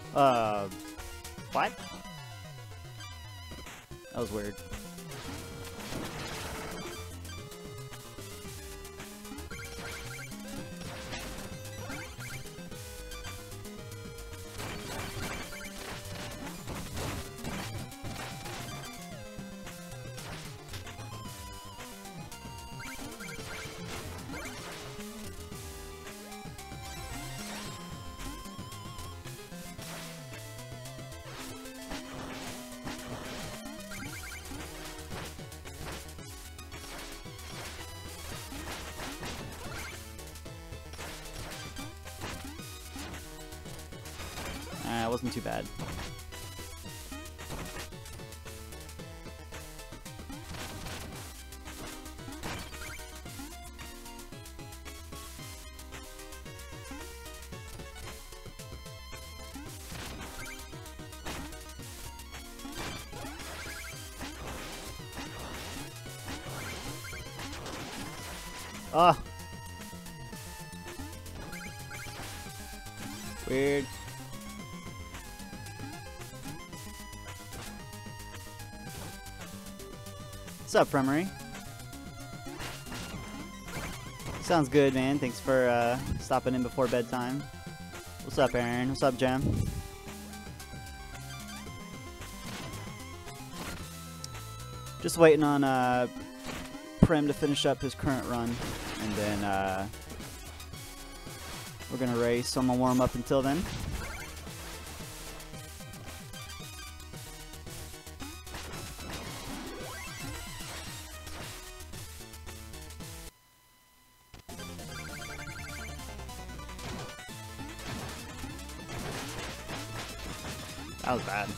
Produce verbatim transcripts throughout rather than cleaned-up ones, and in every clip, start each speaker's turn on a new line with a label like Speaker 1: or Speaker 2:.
Speaker 1: Uh, what? That was weird. Uh, it wasn't too bad. Ah. Weird. What's up, Fremery? Sounds good, man. Thanks for uh, stopping in before bedtime. What's up, Aaron? What's up, Jem? Just waiting on uh, Prem to finish up his current run, and then uh, we're gonna race. So I'm gonna warm up until then. That was bad.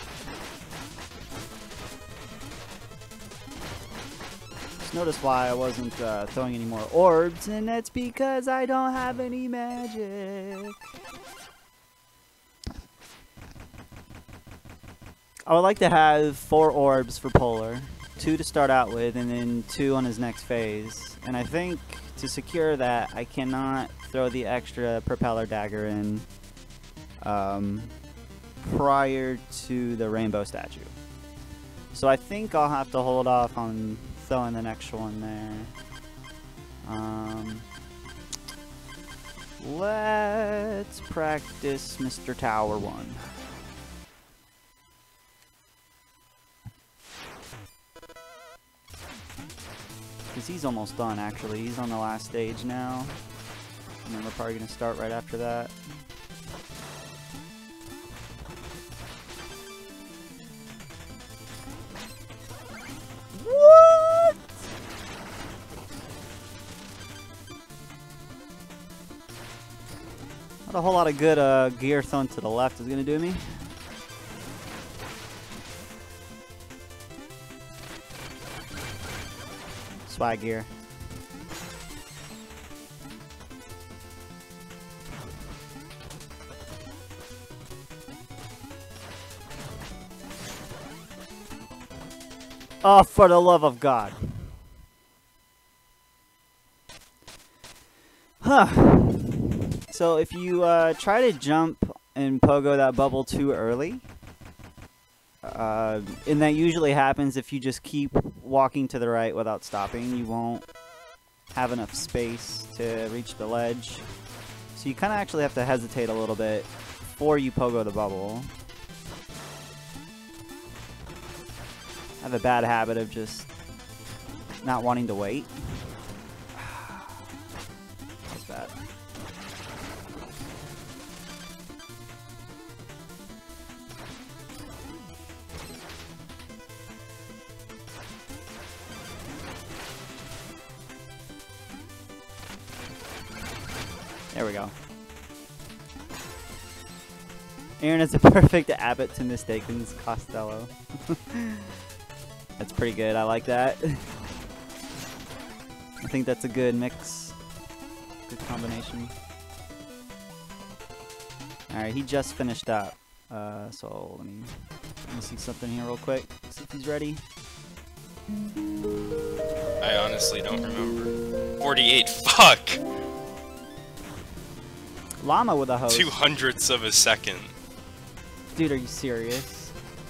Speaker 1: Just noticed why I wasn't uh, throwing any more orbs, and that's because I don't have any magic. I would like to have four orbs for Polar, two to start out with, and then two on his next phase. And I think to secure that, I cannot throw the extra propeller dagger in um, prior to the rainbow statue. So I think I'll have to hold off on throwing the next one there. Um, let's practice Mister Tower one. Because he's almost done, actually. He's on the last stage now. And then we're probably going to start right after that. What? Not a whole lot of good uh, gear thrown to the left is going to do me. Swag gear. Oh, for the love of God. Huh. So if you uh, try to jump and pogo that bubble too early, uh, and that usually happens if you just keep walking to the right without stopping, you won't have enough space to reach the ledge. So you kind of actually have to hesitate a little bit before you pogo the bubble. I have a bad habit of just not wanting to wait. That's bad. There we go. Aaron is a perfect Abbott to Mistaken's Costello. That's pretty good. I like that. I think that's a good mix. Good combination. Alright, he just finished up. Uh, so let me, let me see something here real quick. See if he's ready.
Speaker 2: I honestly don't remember. forty-eight, fuck!
Speaker 1: Llama with a hose.
Speaker 2: Two hundredths of a second.
Speaker 1: Dude, are you serious?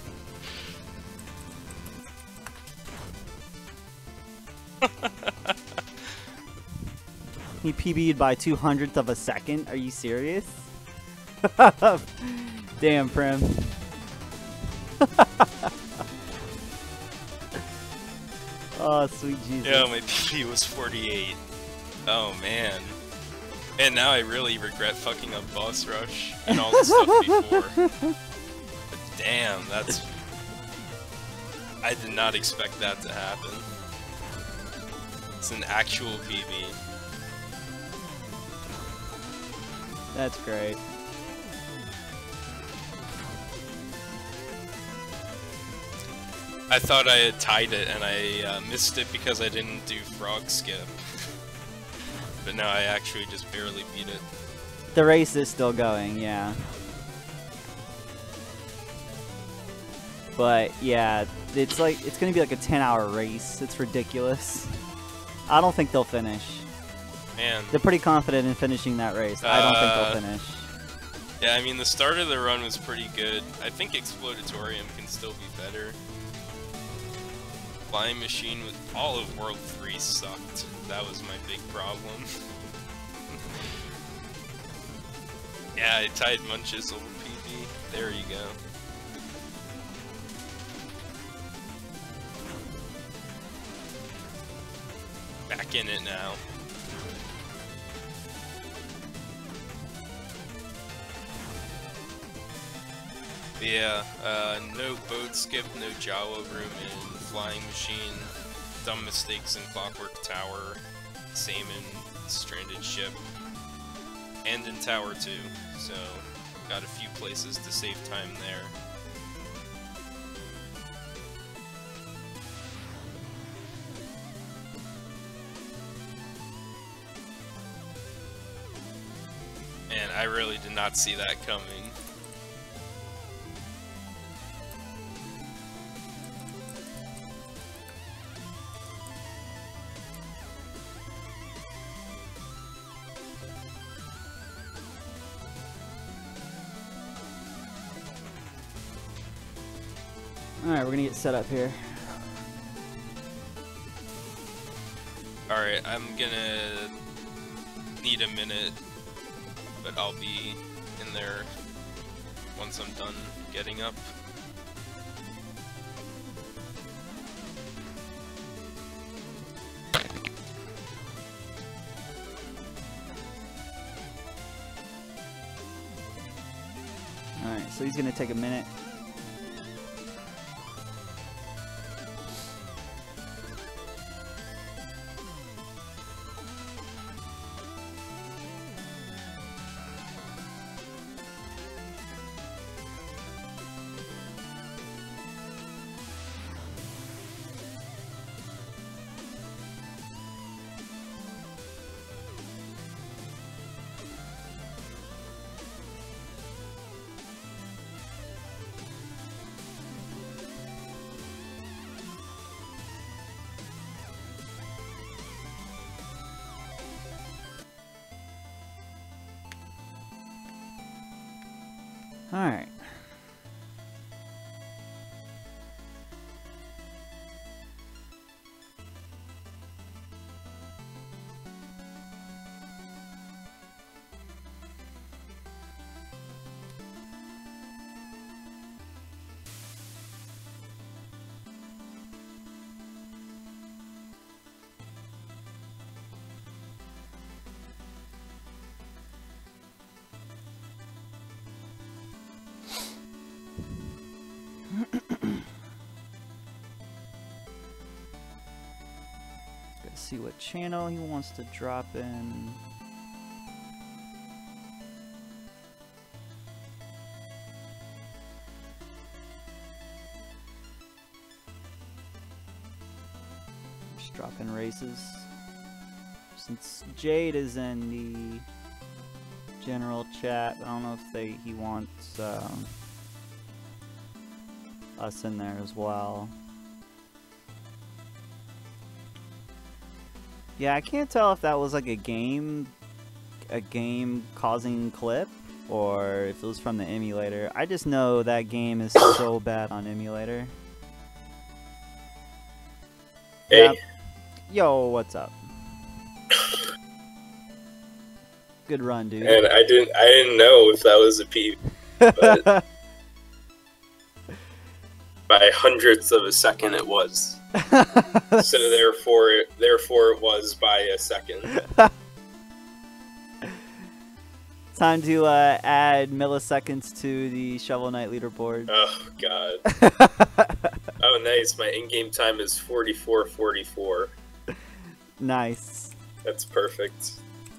Speaker 1: He P B'd by two hundredths of a second? Are you serious? Damn, Prim. Oh, sweet Jesus.
Speaker 2: Yeah, my P B was forty-eight. Oh, man. And now I really regret fucking up Boss Rush and all the stuff before. But damn, that's... I did not expect that to happen. It's an actual P B.
Speaker 1: That's great.
Speaker 2: I thought I had tied it and I uh, missed it because I didn't do frog skip. But now I actually just barely beat it.
Speaker 1: The race is still going, yeah. But yeah, it's like it's gonna be like a ten hour race. It's ridiculous. I don't think they'll finish.
Speaker 2: Man.
Speaker 1: They're pretty confident in finishing that race. I don't think
Speaker 2: Uh,
Speaker 1: they'll finish.
Speaker 2: Yeah, I mean, the start of the run was pretty good. I think Explodatorium can still be better. Flying Machine with all of World three sucked. That was my big problem. Yeah, I tied Munch's old P B. There you go. Back in it now. Yeah, uh, no boat skip, no Jawa room in Flying Machine, dumb mistakes in Clockwork Tower, same in Stranded Ship, and in Tower two, so got a few places to save time there. And I really did not see that coming.
Speaker 1: Alright, we're gonna get set up here.
Speaker 2: Alright, I'm gonna need a minute, but I'll be in there once I'm done getting up.
Speaker 1: Alright, so he's gonna take a minute. Alright. Let's see what channel he wants to drop in. Just drop in races. Since Jade is in the general chat, I don't know if they he wants um, us in there as well. Yeah, I can't tell if that was like a game, a game causing clip, or if it was from the emulator. I just know that game is so bad on emulator.
Speaker 3: Hey.
Speaker 1: Yep. Yo, what's up? Good run, dude.
Speaker 3: And I didn't I didn't know if that was a P B, but by hundredths of a second it was. So therefore therefore it was by a second.
Speaker 1: Time to uh, add milliseconds to the Shovel Knight leaderboard.
Speaker 3: Oh god. Oh nice, my in-game time is forty-four forty-four.
Speaker 1: Nice.
Speaker 3: That's perfect.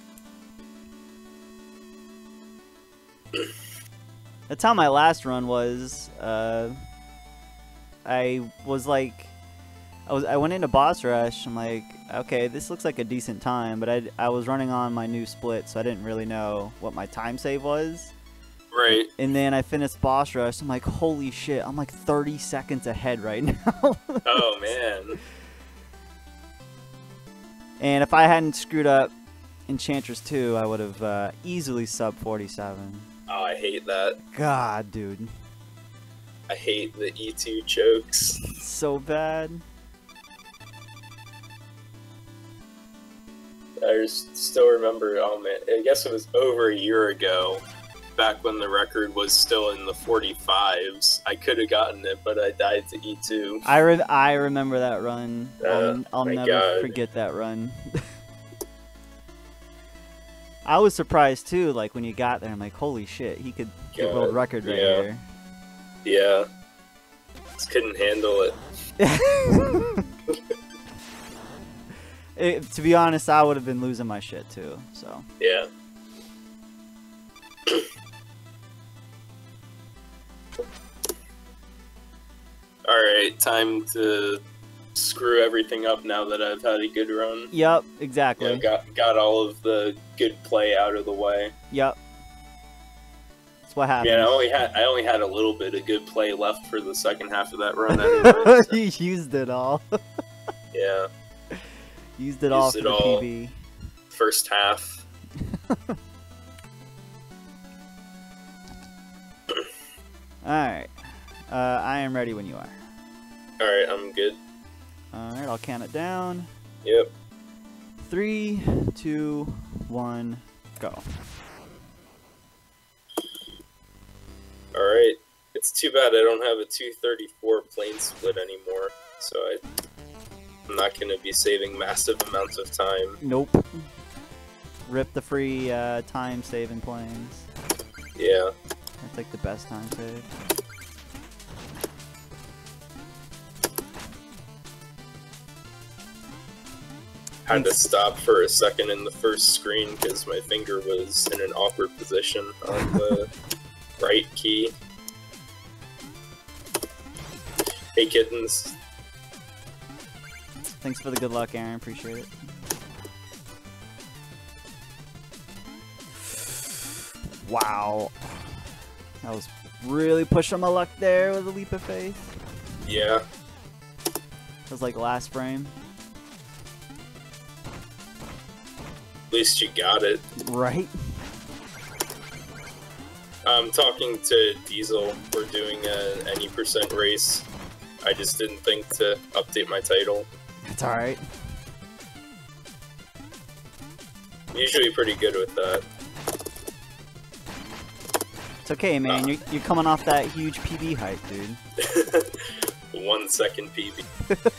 Speaker 1: That's how my last run was. Uh, I was like, I was I went into boss rush. I'm like, okay, this looks like a decent time, but I I was running on my new split, so I didn't really know what my time save was.
Speaker 3: Right.
Speaker 1: And then I finished boss rush. I'm like, holy shit! I'm like thirty seconds ahead right now.
Speaker 3: Oh man.
Speaker 1: And if I hadn't screwed up Enchantress two, I would have uh, easily sub forty-seven.
Speaker 3: Oh, I hate that.
Speaker 1: God, dude.
Speaker 3: I hate the E two chokes.
Speaker 1: It's so bad.
Speaker 3: I just still remember, oh man, I guess it was over a year ago, back when the record was still in the forty-fives. I could have gotten it, but I died to E two.
Speaker 1: I, re I remember that run.
Speaker 3: Uh,
Speaker 1: I'll, I'll
Speaker 3: my
Speaker 1: never
Speaker 3: God.
Speaker 1: forget that run. I was surprised too, like when you got there, I'm like, holy shit, he could get
Speaker 3: God,
Speaker 1: world record right
Speaker 3: yeah.
Speaker 1: here.
Speaker 3: Yeah. Just couldn't handle it.
Speaker 1: It, to be honest, I would have been losing my shit too. So
Speaker 3: Yeah. Alright, time to screw everything up now that I've had a good run.
Speaker 1: yep, exactly.
Speaker 3: Yeah, got got all of the good play out of the way.
Speaker 1: Yep. That's what happened.
Speaker 3: Yeah, I only had I only had a little bit of good play left for the second half of that run anyway. So,
Speaker 1: You used it all.
Speaker 3: yeah,
Speaker 1: Used it all
Speaker 3: Used
Speaker 1: for
Speaker 3: it
Speaker 1: the
Speaker 3: all.
Speaker 1: P B.
Speaker 3: first half.
Speaker 1: Alright. Uh, I am ready when you are.
Speaker 3: Alright, I'm good.
Speaker 1: Alright, I'll count it down.
Speaker 3: Yep.
Speaker 1: Three, two, one, go.
Speaker 3: Alright. It's too bad I don't have a two thirty-four plane split anymore, so I, I'm not going to be saving massive amounts of time.
Speaker 1: Nope. Rip the free uh, time saving planes.
Speaker 3: Yeah.
Speaker 1: That's like the best time save.
Speaker 3: Had to stop for a second in the first screen because my finger was in an awkward position on the right key. Hey kittens.
Speaker 1: Thanks for the good luck, Aaron. Appreciate it. Wow. I was really pushing my luck there with a leap of faith.
Speaker 3: Yeah.
Speaker 1: It was like last frame.
Speaker 3: At least you got it.
Speaker 1: Right?
Speaker 3: I'm talking to Diesel. We're doing an any percent race. I just didn't think to update my title.
Speaker 1: It's alright.
Speaker 3: I'm usually pretty good with that.
Speaker 1: It's okay, man.
Speaker 3: Uh.
Speaker 1: You're, you're coming off that huge P B hype, dude.
Speaker 3: One second P B.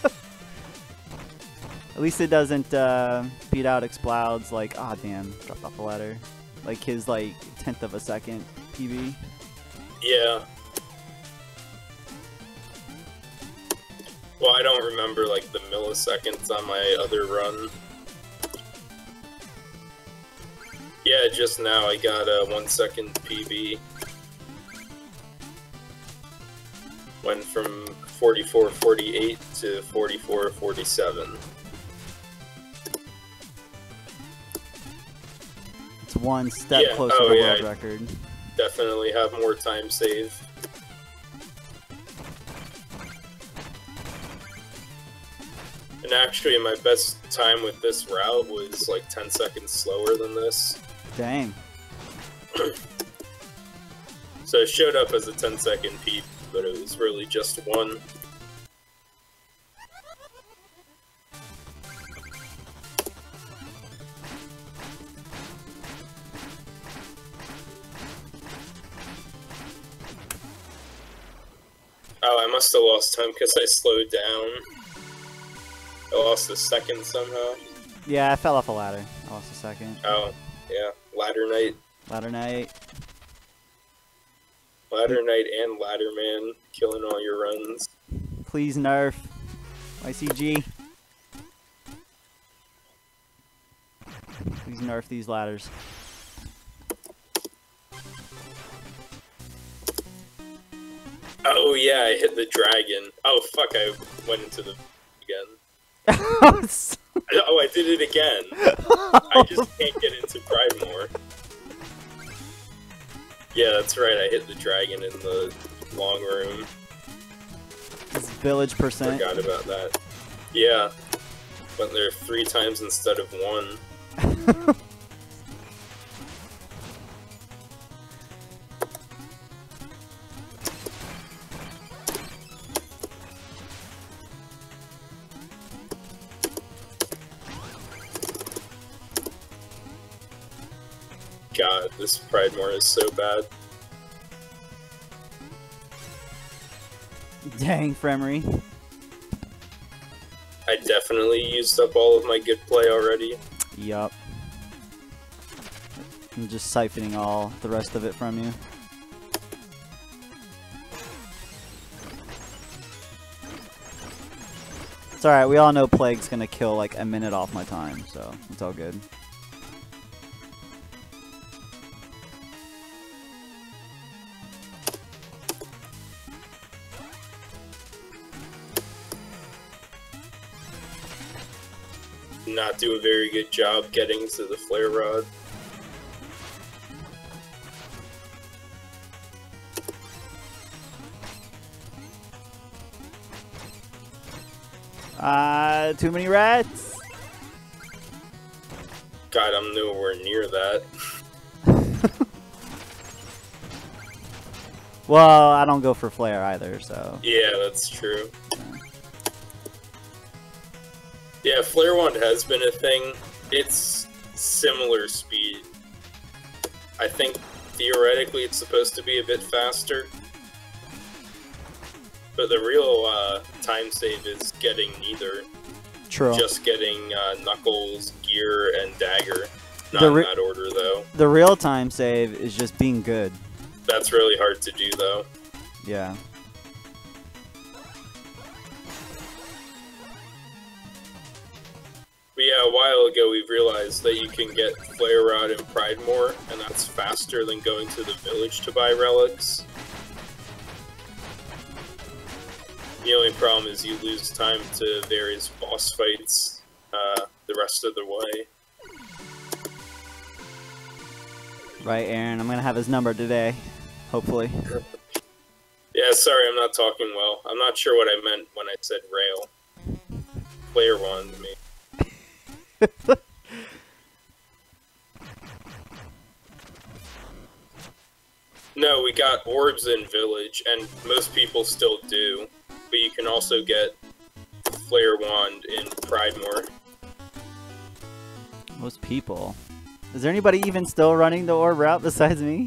Speaker 1: At least it doesn't uh, beat out Exploud's like, ah, oh, damn, dropped off the ladder. Like his like tenth of a second P B.
Speaker 3: Yeah. Well, I don't remember like the milliseconds on my other run. Yeah, just now I got a one second P B. Went from forty-four forty-eight to forty-four forty-seven.
Speaker 1: It's one step
Speaker 3: Yeah,
Speaker 1: closer
Speaker 3: oh,
Speaker 1: to
Speaker 3: yeah.
Speaker 1: world record.
Speaker 3: Definitely have more time save. And actually, my best time with this route was like ten seconds slower than this.
Speaker 1: Dang.
Speaker 3: So it showed up as a ten second peep, but it was really just one. Oh, I must have lost time because I slowed down. I lost a second somehow.
Speaker 1: Yeah, I fell off a ladder. I lost a second.
Speaker 3: Oh, yeah. Ladder Knight.
Speaker 1: Ladder Knight.
Speaker 3: Ladder Knight and Ladder Man killing all your runs.
Speaker 1: Please nerf. Y C G. Please nerf these ladders.
Speaker 3: Oh yeah, I hit the dragon. Oh fuck, I went into the again. Oh, I did it again. I just can't get into Pridemore. Yeah, that's right, I hit the dragon in the long room.
Speaker 1: It's village percent.
Speaker 3: Forgot about that. Yeah. Went there three times instead of one. God, this Pridemore is so bad.
Speaker 1: Dang, Fremery.
Speaker 3: I definitely used up all of my good play already.
Speaker 1: Yup. I'm just siphoning all the rest of it from you. It's alright, we all know Plague's gonna kill like a minute off my time, so it's all good.
Speaker 3: Not do a very good job getting to the Flare Rod.
Speaker 1: Ah, uh, too many rats.
Speaker 3: God, I'm nowhere near that.
Speaker 1: Well, I don't go for flare either, so.
Speaker 3: Yeah, that's true. Yeah, Flare Wand has been a thing. It's similar speed. I think theoretically it's supposed to be a bit faster. But the real uh, time save is getting neither.
Speaker 1: True.
Speaker 3: Just getting uh, Knuckles, Gear, and Dagger. Not
Speaker 1: The
Speaker 3: in
Speaker 1: re-
Speaker 3: that order, though.
Speaker 1: The real time save is just being good.
Speaker 3: That's really hard to do, though.
Speaker 1: Yeah.
Speaker 3: But yeah, a while ago we realized that you can get Flare Rod and Pridemore, and that's faster than going to the village to buy relics. The only problem is you lose time to various boss fights uh, the rest of the way.
Speaker 1: Right, Aaron. I'm gonna have his number today, hopefully.
Speaker 3: Yeah, sorry, I'm not talking well. I'm not sure what I meant when I said rail. Flare Wand, me. No, we got orbs in Village, and most people still do. But you can also get Flare Wand in Pridemore.
Speaker 1: Most people. Is there anybody even still running the orb route besides me?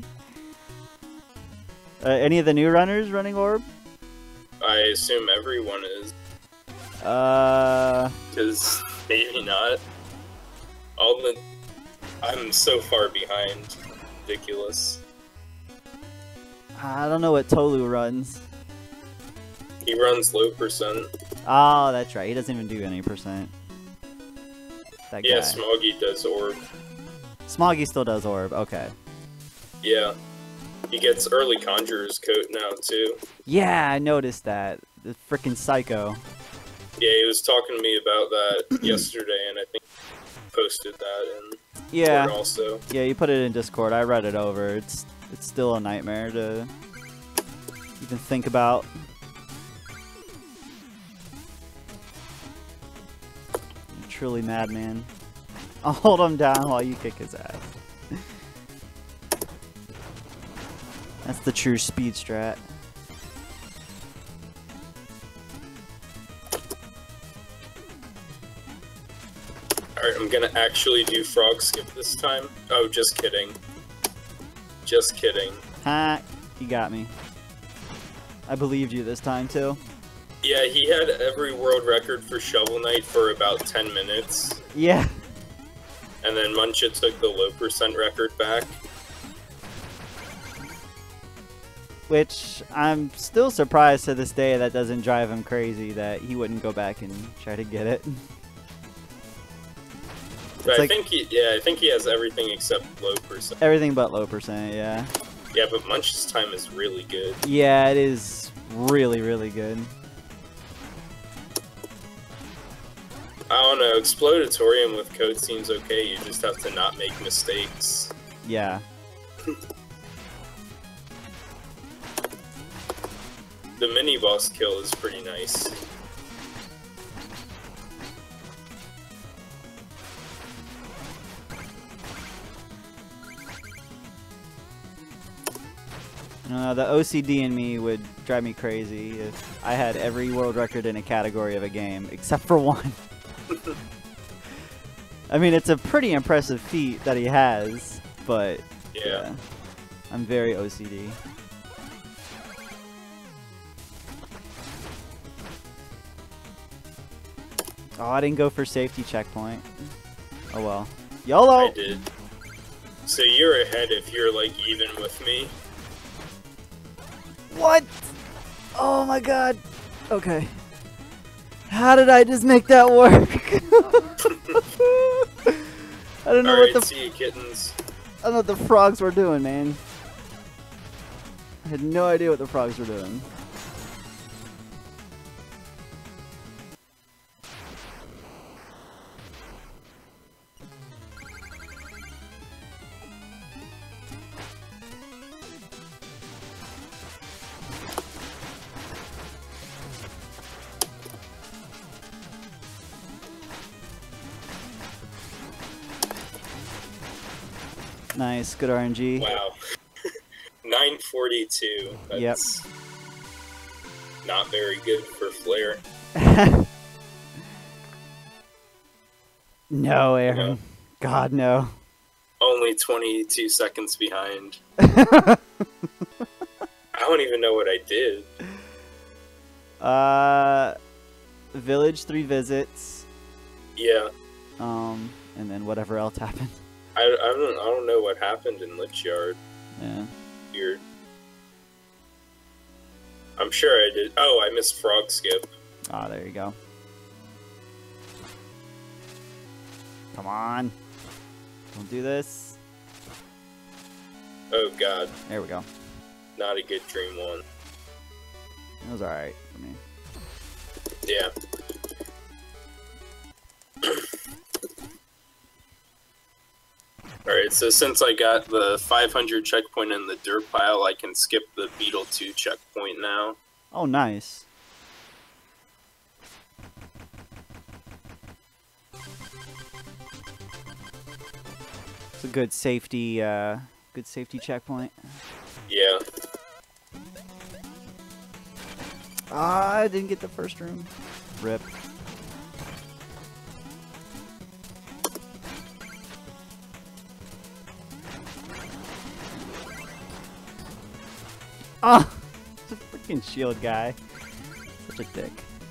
Speaker 1: Uh, any of the new runners running orb?
Speaker 3: I assume everyone is.
Speaker 1: Uh.
Speaker 3: Because maybe not. All the... I'm so far behind. Ridiculous.
Speaker 1: I don't know what Tolu runs.
Speaker 3: He runs low percent.
Speaker 1: Oh, that's right. He doesn't even do any percent. That
Speaker 3: Yeah,
Speaker 1: guy.
Speaker 3: Smoggy does orb.
Speaker 1: Smoggy still does orb. Okay.
Speaker 3: Yeah. He gets early Conjurer's Coat now, too.
Speaker 1: Yeah, I noticed that. The freaking psycho.
Speaker 3: Yeah, he was talking to me about that yesterday, and I think he posted that in
Speaker 1: Yeah.
Speaker 3: Discord also.
Speaker 1: Yeah, you put it in Discord. I read it over. It's it's still a nightmare to even think about. You're truly madman. I'll hold him down while you kick his ass. That's the true speed strat.
Speaker 3: Alright, I'm gonna actually do frog skip this time. Oh, just kidding. Just kidding.
Speaker 1: Ha! You got me. I believed you this time too.
Speaker 3: Yeah, he had every world record for Shovel Knight for about ten minutes.
Speaker 1: Yeah.
Speaker 3: And then Muncha took the low percent record back.
Speaker 1: Which I'm still surprised to this day that doesn't drive him crazy that he wouldn't go back and try to get it.
Speaker 3: But I
Speaker 1: like-
Speaker 3: think he, yeah, I think he has everything except low percent.
Speaker 1: Everything but low percent, yeah.
Speaker 3: Yeah, but Munch's time is really good.
Speaker 1: Yeah, it is really, really good.
Speaker 3: I don't know, Explodatorium with code seems okay, you just have to not make mistakes.
Speaker 1: Yeah.
Speaker 3: The mini boss kill is pretty nice.
Speaker 1: I don't know, the O C D in me would drive me crazy if I had every world record in a category of a game, except for one. I mean, it's a pretty impressive feat that he has, but
Speaker 3: Yeah.
Speaker 1: yeah, I'm very O C D. Oh, I didn't go for safety checkpoint. Oh well. YOLO!
Speaker 3: I did. So you're ahead if you're like even with me.
Speaker 1: What? Oh my god. Okay. How did I just make that work? I don't know
Speaker 3: Alright,
Speaker 1: what the
Speaker 3: see you kittens.
Speaker 1: I don't know what the frogs were doing, man. I had no idea what the frogs were doing. Nice, good R N G.
Speaker 3: Wow. nine forty-two. That's not very good for Flare.
Speaker 1: No, Aaron.
Speaker 3: No.
Speaker 1: God, no.
Speaker 3: Only twenty-two seconds behind. I don't even know what I did.
Speaker 1: uh, village, three visits.
Speaker 3: Yeah.
Speaker 1: Um, and then whatever else happened.
Speaker 3: I, I don't I don't know what happened in Lich Yard.
Speaker 1: Yeah.
Speaker 3: Weird. I'm sure I did. Oh, I missed Frog Skip.
Speaker 1: Ah, there you go. Come on. Don't do this.
Speaker 3: Oh god,
Speaker 1: There we go.
Speaker 3: not a good dream one.
Speaker 1: It was alright for me.
Speaker 3: Yeah. Alright, so since I got the five hundred checkpoint in the dirt pile, I can skip the Beetle two checkpoint now.
Speaker 1: Oh, nice. It's a good safety, uh, good safety checkpoint.
Speaker 3: Yeah.
Speaker 1: Ah, I didn't get the first room. Rip. Ah, it's a freaking shield guy. Such a dick.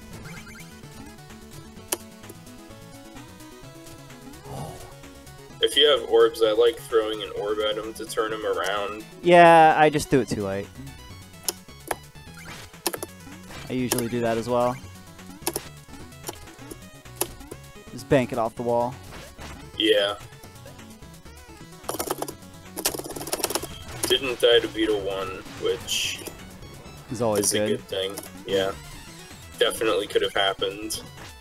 Speaker 3: If you have orbs, I like throwing an orb at him to turn him around.
Speaker 1: Yeah, I just do it too late. I usually do that as well. Just bank it off the wall.
Speaker 3: Yeah. Didn't die to Beetle one, which
Speaker 1: It's always
Speaker 3: is a
Speaker 1: good.
Speaker 3: good thing. Yeah. Definitely could have happened.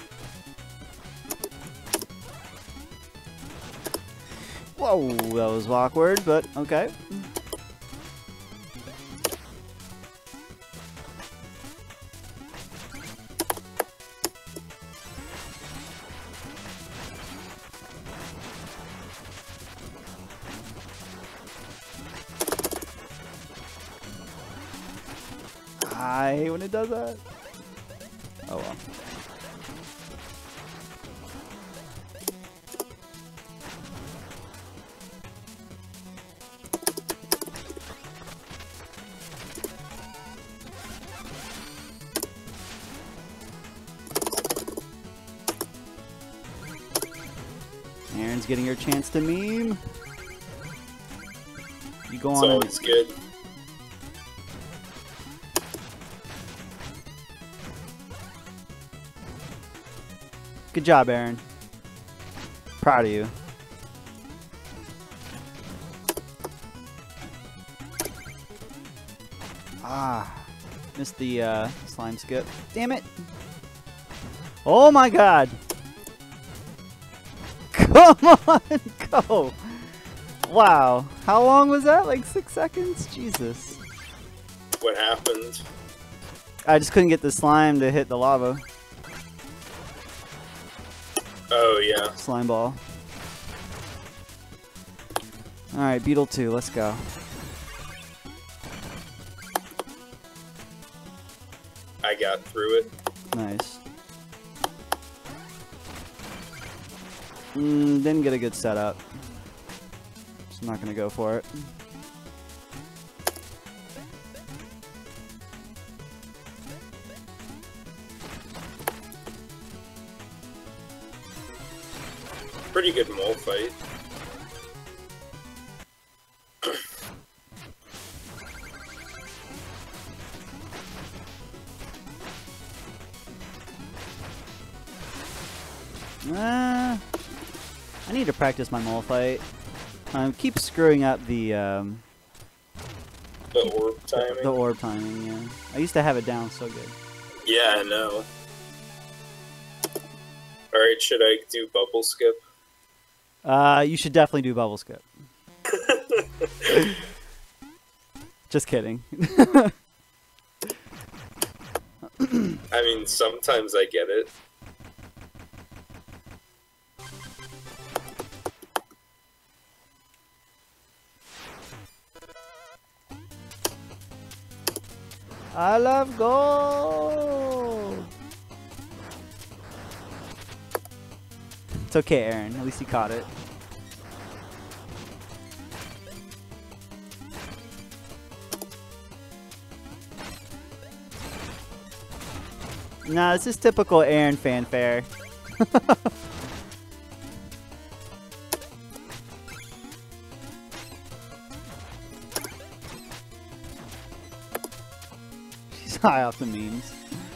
Speaker 1: Whoa, that was awkward, but okay. I hate when it does that. Oh well. Aaron's getting your chance to meme. You go
Speaker 3: It's
Speaker 1: on.
Speaker 3: always good.
Speaker 1: Good job, Aaron. Proud of you. Ah, missed the uh, slime skip. Damn it! Oh my God! Come on, go! Wow, how long was that? Like six seconds? Jesus.
Speaker 3: What happened?
Speaker 1: I just couldn't get the slime to hit the lava.
Speaker 3: Oh, yeah.
Speaker 1: Slime ball. Alright, Beetle two, let's go.
Speaker 3: I got through it.
Speaker 1: Nice. Mm, didn't get a good setup. Just not gonna go for it.
Speaker 3: Pretty good mole fight.
Speaker 1: Uh, I need to practice my mole fight. I keep screwing up the um,
Speaker 3: The orb timing.
Speaker 1: the orb timing. Yeah, I used to have it down so good.
Speaker 3: Yeah, I know. Alright, should I do bubble skip?
Speaker 1: Uh, you should definitely do bubble skip. Just kidding.
Speaker 3: I mean, sometimes I get it.
Speaker 1: I love gold. It's okay, Aaron. At least you caught it. Nah, this is typical Aaron fanfare. She's high off the memes.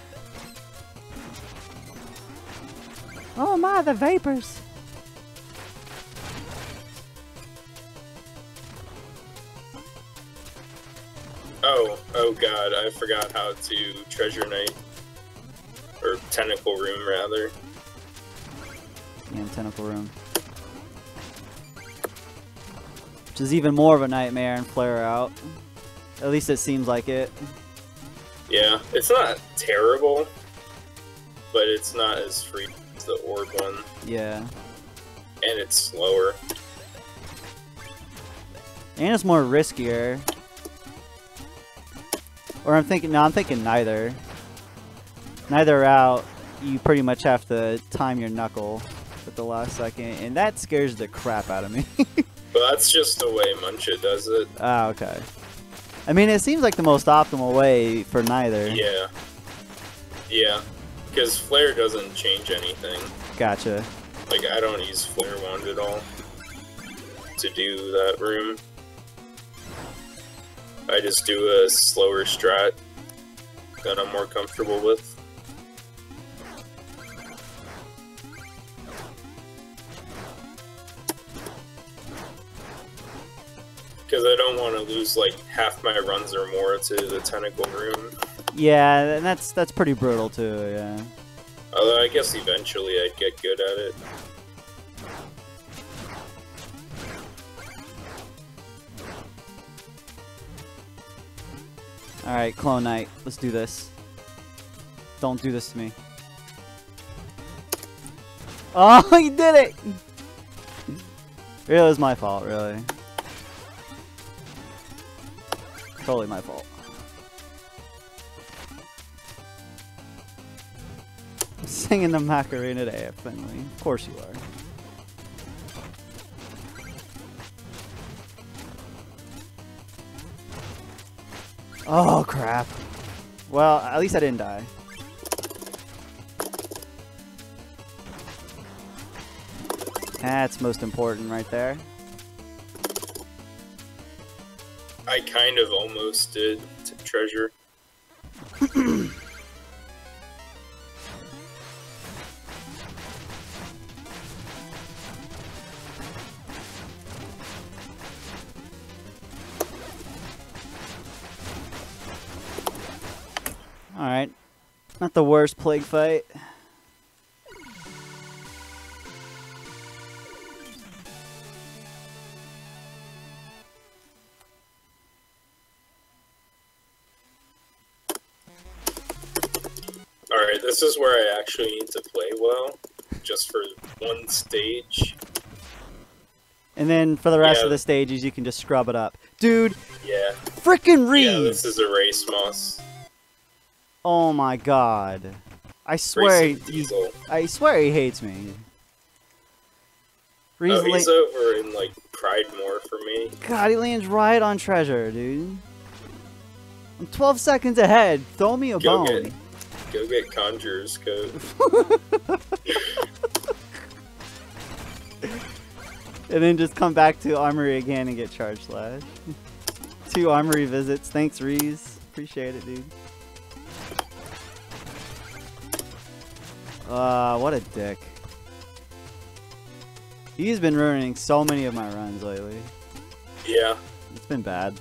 Speaker 1: Oh my, the vapors!
Speaker 3: Oh, oh god, I forgot how to Treasure Knight. Or Tentacle Room, rather.
Speaker 1: Yeah, Tentacle Room. Which is even more of a nightmare in Flare Out. At least it seems like it.
Speaker 3: Yeah, it's not terrible, but it's not as free as the orb one.
Speaker 1: Yeah.
Speaker 3: And it's slower.
Speaker 1: And it's more riskier. Or I'm thinking, no, I'm thinking neither. Neither route, you pretty much have to time your knuckle at the last second, and that scares the crap out of me.
Speaker 3: But that's just the way Muncha does it.
Speaker 1: Ah, okay. I mean, it seems like the most optimal way for neither.
Speaker 3: Yeah. Yeah. Because Flare doesn't change anything.
Speaker 1: Gotcha.
Speaker 3: Like, I don't use Flare Wand at all to do that room. I just do a slower strat that I'm more comfortable with. Because I don't want to lose like half my runs or more to the Tentacle Room.
Speaker 1: Yeah, and that's that's pretty brutal too, yeah.
Speaker 3: Although I guess eventually I'd get good at it.
Speaker 1: Alright, Clone Knight, let's do this. Don't do this to me. Oh, you did it! Really, it was my fault, really. Totally my fault. Singing the Macarena to A F Finley. Of course you are. Oh, crap. Well, at least I didn't die. That's most important right there.
Speaker 3: I kind of almost did to treasure.
Speaker 1: Alright. Not the worst plague fight.
Speaker 3: Alright, this is where I actually need to play well. Just for one stage.
Speaker 1: And then for the rest
Speaker 3: Yeah.
Speaker 1: of the stages, you can just scrub it up. Dude,
Speaker 3: Yeah.
Speaker 1: frickin' Reed!
Speaker 3: Yeah, this is a race moss.
Speaker 1: Oh my god. I swear
Speaker 3: Racing
Speaker 1: he,
Speaker 3: Diesel.
Speaker 1: I swear he hates me. Reed's
Speaker 3: Oh, he's
Speaker 1: la-
Speaker 3: over in, like, Pridemore for me.
Speaker 1: God, he lands right on treasure, dude. I'm twelve seconds ahead. Throw me a
Speaker 3: Go
Speaker 1: bone.
Speaker 3: get, go get Conjurer's Code.
Speaker 1: And then just come back to Armory again and get Charge Slash. Two Armory visits. Thanks, Reese. Appreciate it, dude. Uh, what a dick. He's been ruining so many of my runs lately.
Speaker 3: Yeah.
Speaker 1: It's been bad.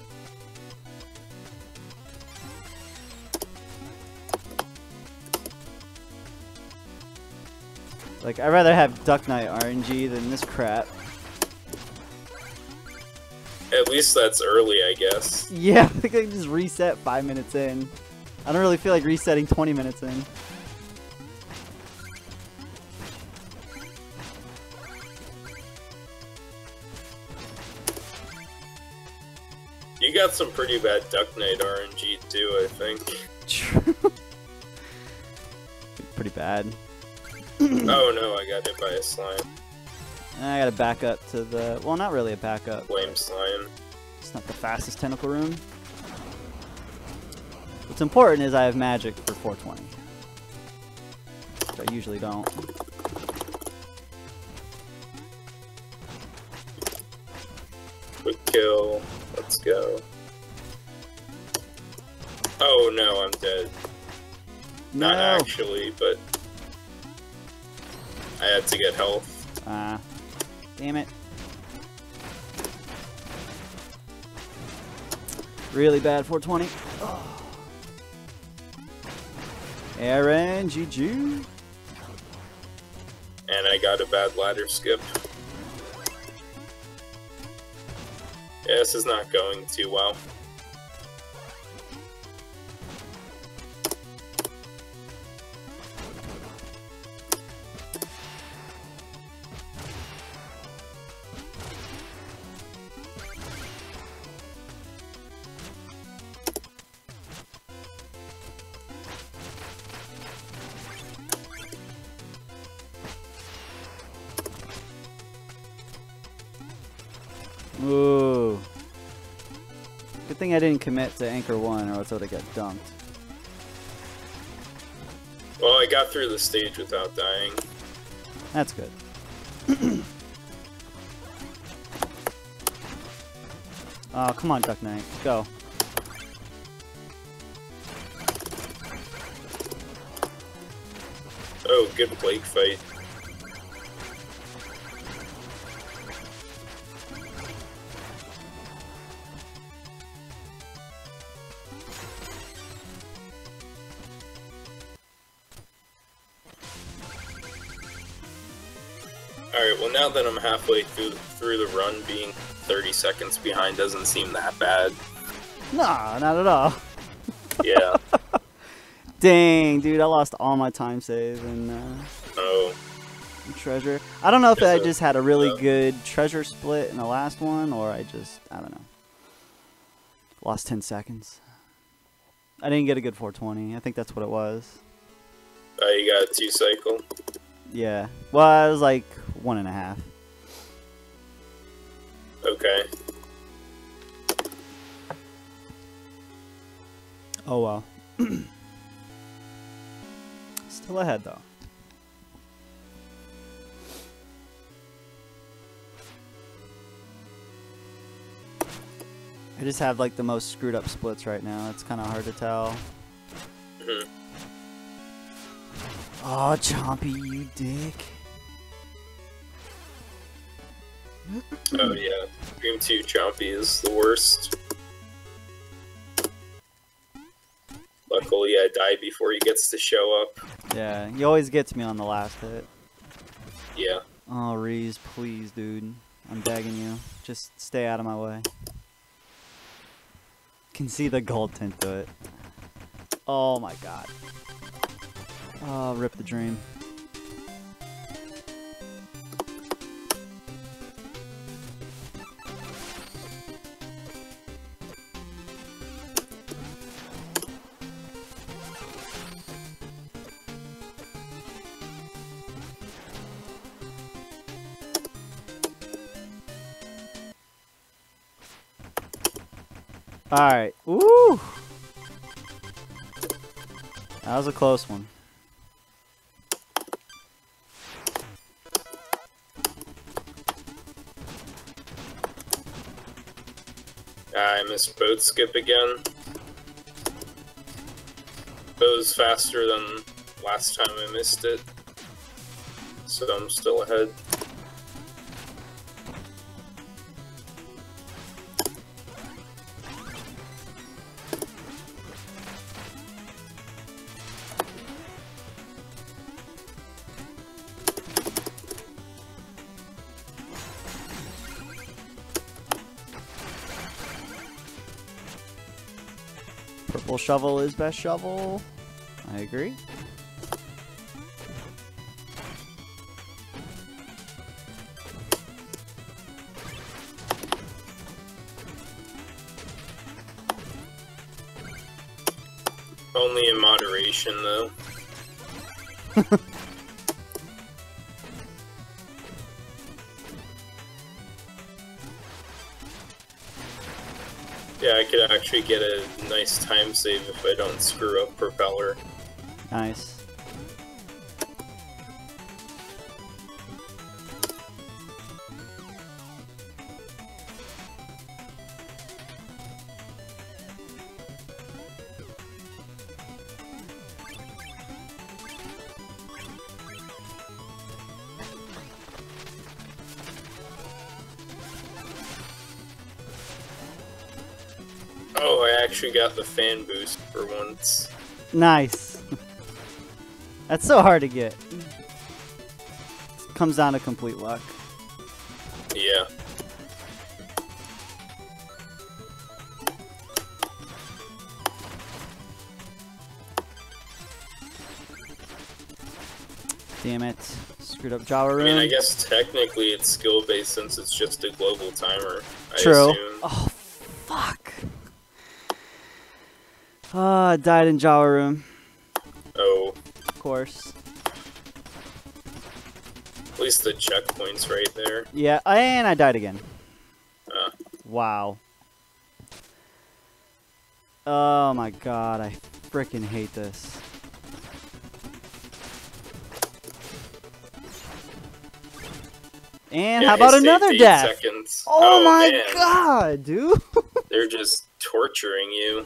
Speaker 1: Like, I'd rather have Duck Knight R N G than this crap.
Speaker 3: At least that's early, I guess.
Speaker 1: Yeah, I think I can just reset five minutes in. I don't really feel like resetting twenty minutes in.
Speaker 3: You got some pretty bad Duck Knight R N G too, I think.
Speaker 1: Pretty bad.
Speaker 3: Oh no, I got hit by a slime.
Speaker 1: And I gotta back up to the... Well, not really a backup.
Speaker 3: Flame slime.
Speaker 1: It's not the fastest tentacle room. What's important is I have magic for four twenty. Which I usually don't.
Speaker 3: Quick kill. Let's go. Oh no, I'm dead.
Speaker 1: No!
Speaker 3: Not actually, but I had to get health.
Speaker 1: Ah. Damn it. Really bad four twenty. Oh. Aaron, G G.
Speaker 3: And I got a bad ladder skip. Yeah, this is not going too well.
Speaker 1: Ooh. Good thing I didn't commit to Anchor one or else I would have got dunked.
Speaker 3: Well, I got through the stage without dying.
Speaker 1: That's good. Oh, come on, Duck Knight. Go.
Speaker 3: Oh, good plague fight. Alright, well now that I'm halfway through through the run, being thirty seconds behind doesn't seem that bad.
Speaker 1: Nah, not at all.
Speaker 3: Yeah.
Speaker 1: Dang, dude, I lost all my time save and uh,
Speaker 3: Oh.
Speaker 1: treasure. I don't know if
Speaker 3: Is
Speaker 1: I
Speaker 3: it-
Speaker 1: just had a really
Speaker 3: uh,
Speaker 1: good treasure split in the last one, or I just, I don't know. Lost ten seconds. I didn't get a good four twenty. I think that's what it was.
Speaker 3: Oh, you got a two cycle?
Speaker 1: Yeah. Well, it was like one and a half.
Speaker 3: Okay.
Speaker 1: Oh well. Still ahead though. I just have like the most screwed up splits right now. It's kind of hard to tell.
Speaker 3: Mm-hmm.
Speaker 1: Oh, Chompy, you dick.
Speaker 3: Oh yeah, Dream two Chompy is the worst. Luckily, I died before he gets to show up.
Speaker 1: Yeah, he always gets me on the last hit.
Speaker 3: Yeah.
Speaker 1: Oh, Reese, please, dude. I'm begging you. Just stay out of my way. Can see the gold tint to it. Oh my god. Oh, rip the dream. Alright. Ooh! That was a close one.
Speaker 3: I missed boat skip again. It was faster than last time I missed it. So I'm still ahead.
Speaker 1: Purple shovel is best shovel. I agree.
Speaker 3: Only in moderation, though. Yeah, I could actually get a nice time save if I don't screw up propeller.
Speaker 1: Nice.
Speaker 3: Oh, I actually got the fan boost for once.
Speaker 1: Nice. That's so hard to get. Comes down to complete luck.
Speaker 3: Yeah.
Speaker 1: Damn it. Screwed up Java
Speaker 3: I
Speaker 1: room.
Speaker 3: mean, I guess technically it's skill based since it's just a global timer. I
Speaker 1: True.
Speaker 3: assume.
Speaker 1: Oh, fuck. Oh, I died in Java room.
Speaker 3: Oh,
Speaker 1: Of course.
Speaker 3: at least the checkpoint's right there.
Speaker 1: Yeah, and I died again.
Speaker 3: Uh,
Speaker 1: Wow. Oh my god, I freaking hate this. And
Speaker 3: yeah,
Speaker 1: how
Speaker 3: I
Speaker 1: about
Speaker 3: saved
Speaker 1: another
Speaker 3: eight
Speaker 1: death?
Speaker 3: Seconds.
Speaker 1: Oh, my
Speaker 3: man.
Speaker 1: god, dude.
Speaker 3: They're just torturing you.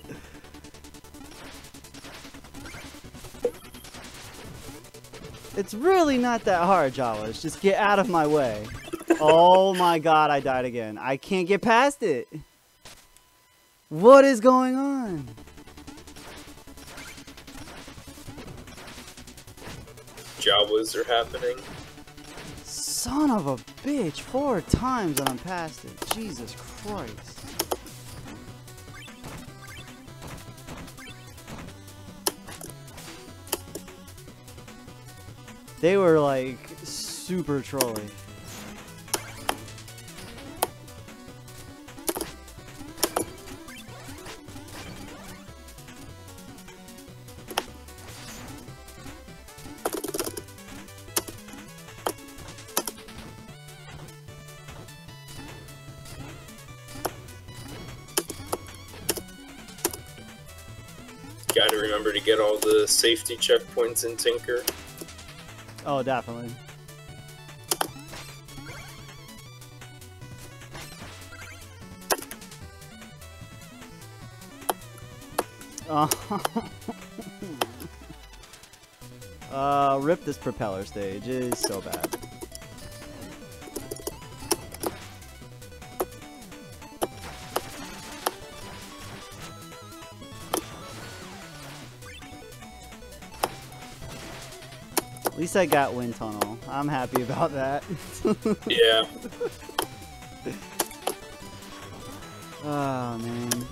Speaker 1: It's really not that hard, Jawas. Just get out of my way. Oh my god, I died again. I can't get past it. What is going on?
Speaker 3: Jawas are happening.
Speaker 1: Son of a bitch. Four times and I'm past it. Jesus Christ. They were like super trolly.
Speaker 3: remember to get all the safety checkpoints in Tinker.
Speaker 1: Oh, definitely. Oh. uh, rip this propeller stage. It is so bad. At least I got wind tunnel. I'm happy about that.
Speaker 3: Yeah.
Speaker 1: Oh man.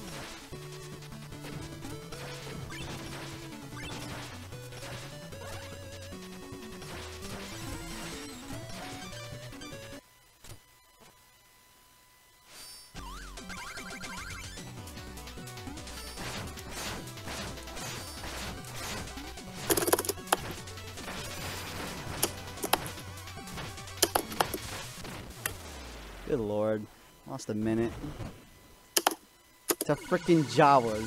Speaker 1: Good lord. Lost a minute. To freaking Jawas.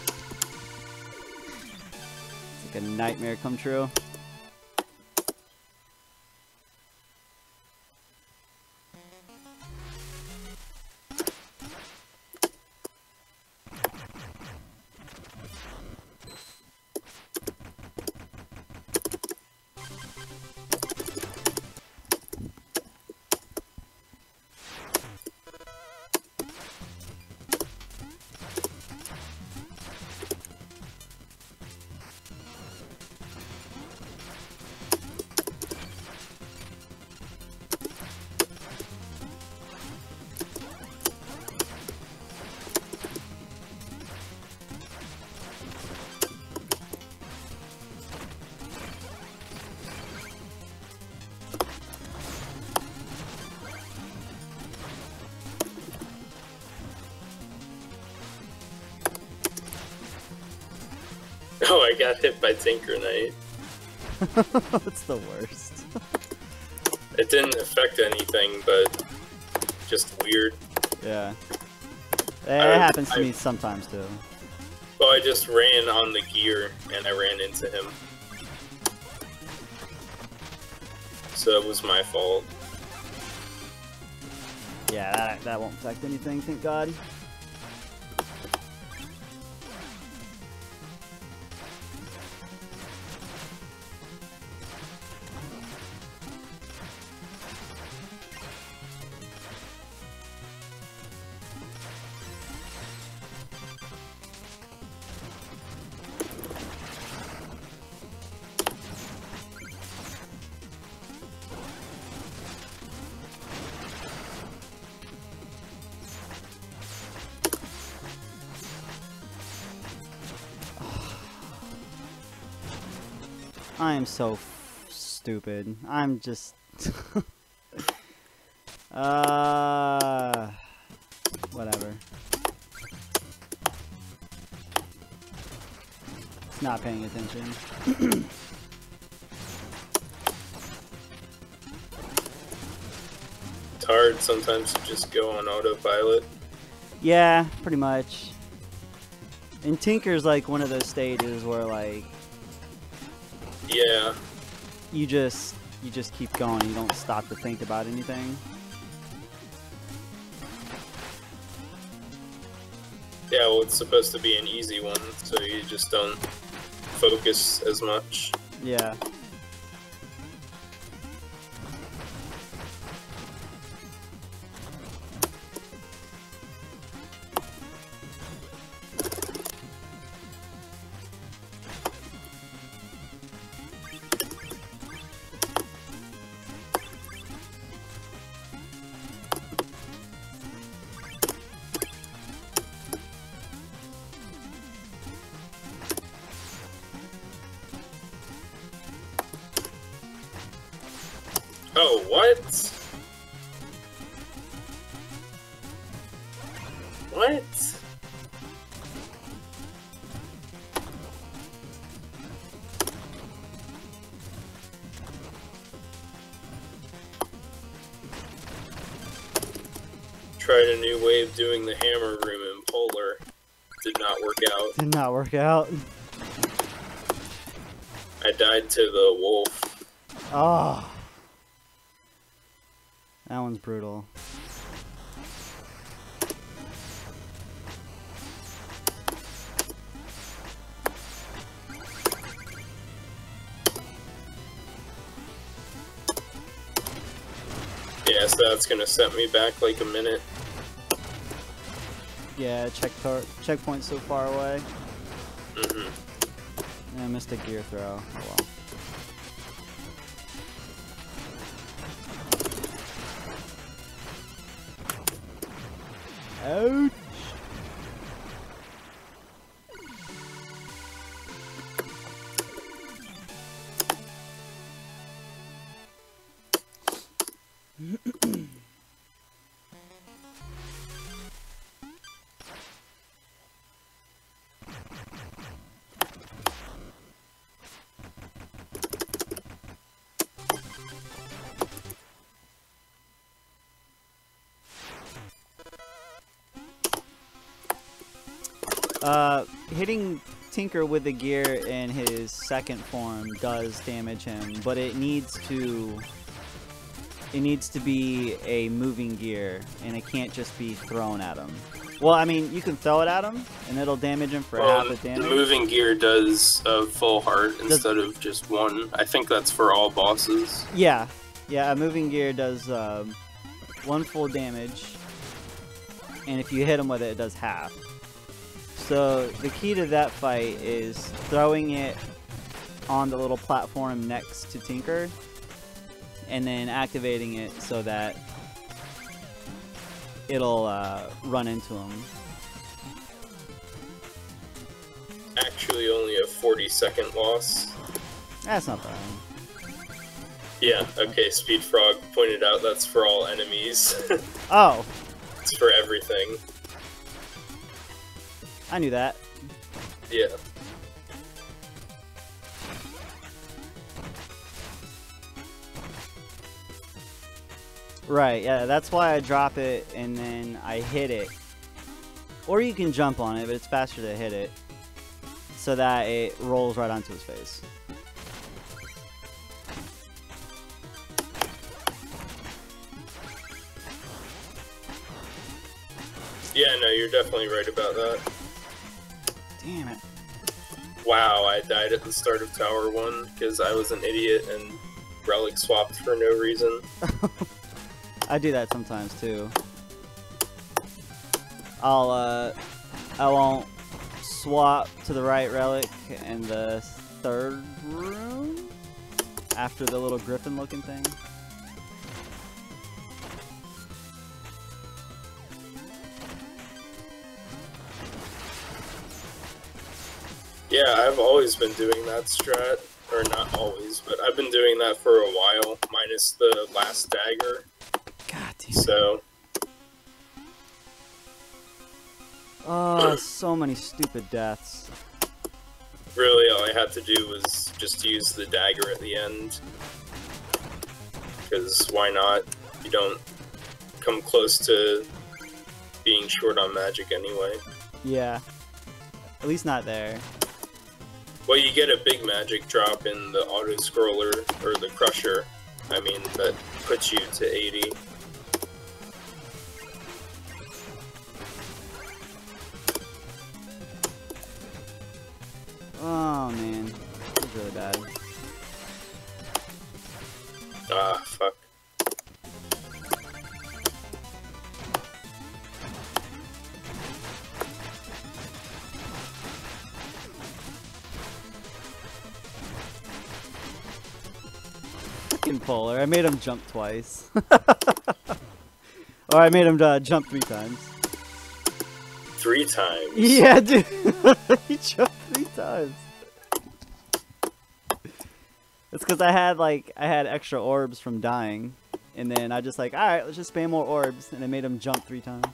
Speaker 1: It's like a nightmare come true.
Speaker 3: Oh, I got hit by Tinker Knight.
Speaker 1: It's the worst.
Speaker 3: It didn't affect anything, but just weird.
Speaker 1: Yeah. It
Speaker 3: I-
Speaker 1: happens to
Speaker 3: I-
Speaker 1: me sometimes too.
Speaker 3: Well, I just ran on the gear and I ran into him. So it was my fault.
Speaker 1: Yeah, that, that won't affect anything, thank God. I am so f stupid. I'm just... uh... Whatever. It's not paying attention.
Speaker 3: It's hard sometimes to just go on autopilot.
Speaker 1: Yeah, pretty much. And Tinker's like one of those stages where like
Speaker 3: Yeah.
Speaker 1: you just you just keep going. You don't stop to think about anything.
Speaker 3: Yeah, well, it's supposed to be an easy one, so you just don't focus as much.
Speaker 1: Yeah.
Speaker 3: Oh, what? What? Tried a new way of doing the hammer room in Polar. Did not work out.
Speaker 1: Did not work out.
Speaker 3: I died to the wolf.
Speaker 1: Oh. That one's brutal.
Speaker 3: Yeah, so that's gonna set me back like a minute.
Speaker 1: Yeah, check checkpoint so far away.
Speaker 3: Mm-hmm.
Speaker 1: And I missed a gear throw. Oh well. Ouch! Uh, hitting Tinker with the gear in his second form does damage him, but it needs to it needs to be a moving gear, and it can't just be thrown at him. Well, I mean, you can throw it at him, and it'll damage him for
Speaker 3: Well,
Speaker 1: half the damage.
Speaker 3: the moving gear does a full heart
Speaker 1: Does-
Speaker 3: instead of just one. I think that's for all bosses.
Speaker 1: Yeah, yeah, a moving gear does um, one full damage, and if you hit him with it, it does half. So the key to that fight is throwing it on the little platform next to Tinker, and then activating it so that it'll uh, run into him.
Speaker 3: Actually, only a forty second loss.
Speaker 1: That's not bad.
Speaker 3: Yeah, okay, Speed Frog pointed out that's for all enemies.
Speaker 1: Oh,
Speaker 3: It's for everything.
Speaker 1: I knew that.
Speaker 3: Yeah.
Speaker 1: Right, yeah, that's why I drop it and then I hit it. Or you can jump on it, but it's faster to hit it, so that it rolls right onto his face.
Speaker 3: Yeah, no, you're definitely right about that.
Speaker 1: Damn it.
Speaker 3: Wow, I died at the start of Tower one because I was an idiot and relic swapped for no reason.
Speaker 1: I do that sometimes too. I'll, uh, I won't swap to the right relic in the third room after the little griffin looking thing.
Speaker 3: Yeah, I've always been doing that strat. Or not always, but I've been doing that for a while, minus the last dagger.
Speaker 1: God damn it.
Speaker 3: So,
Speaker 1: Oh, so many stupid deaths.
Speaker 3: really, all I had to do was just use the dagger at the end. Because why not? You don't come close to being short on magic anyway.
Speaker 1: Yeah. At least not there.
Speaker 3: Well, you get a big magic drop in the auto-scroller, or the crusher, I mean, that puts you to eighty.
Speaker 1: Oh man. This is really bad.
Speaker 3: Ah, fuck.
Speaker 1: Fucking Polar. I made him jump twice. Or I made him uh, jump three times.
Speaker 3: Three times?
Speaker 1: Yeah, dude. He jumped three times. It's because I had like I had extra orbs from dying, and then I just like, all right, let's just spam more orbs, and I made him jump three times.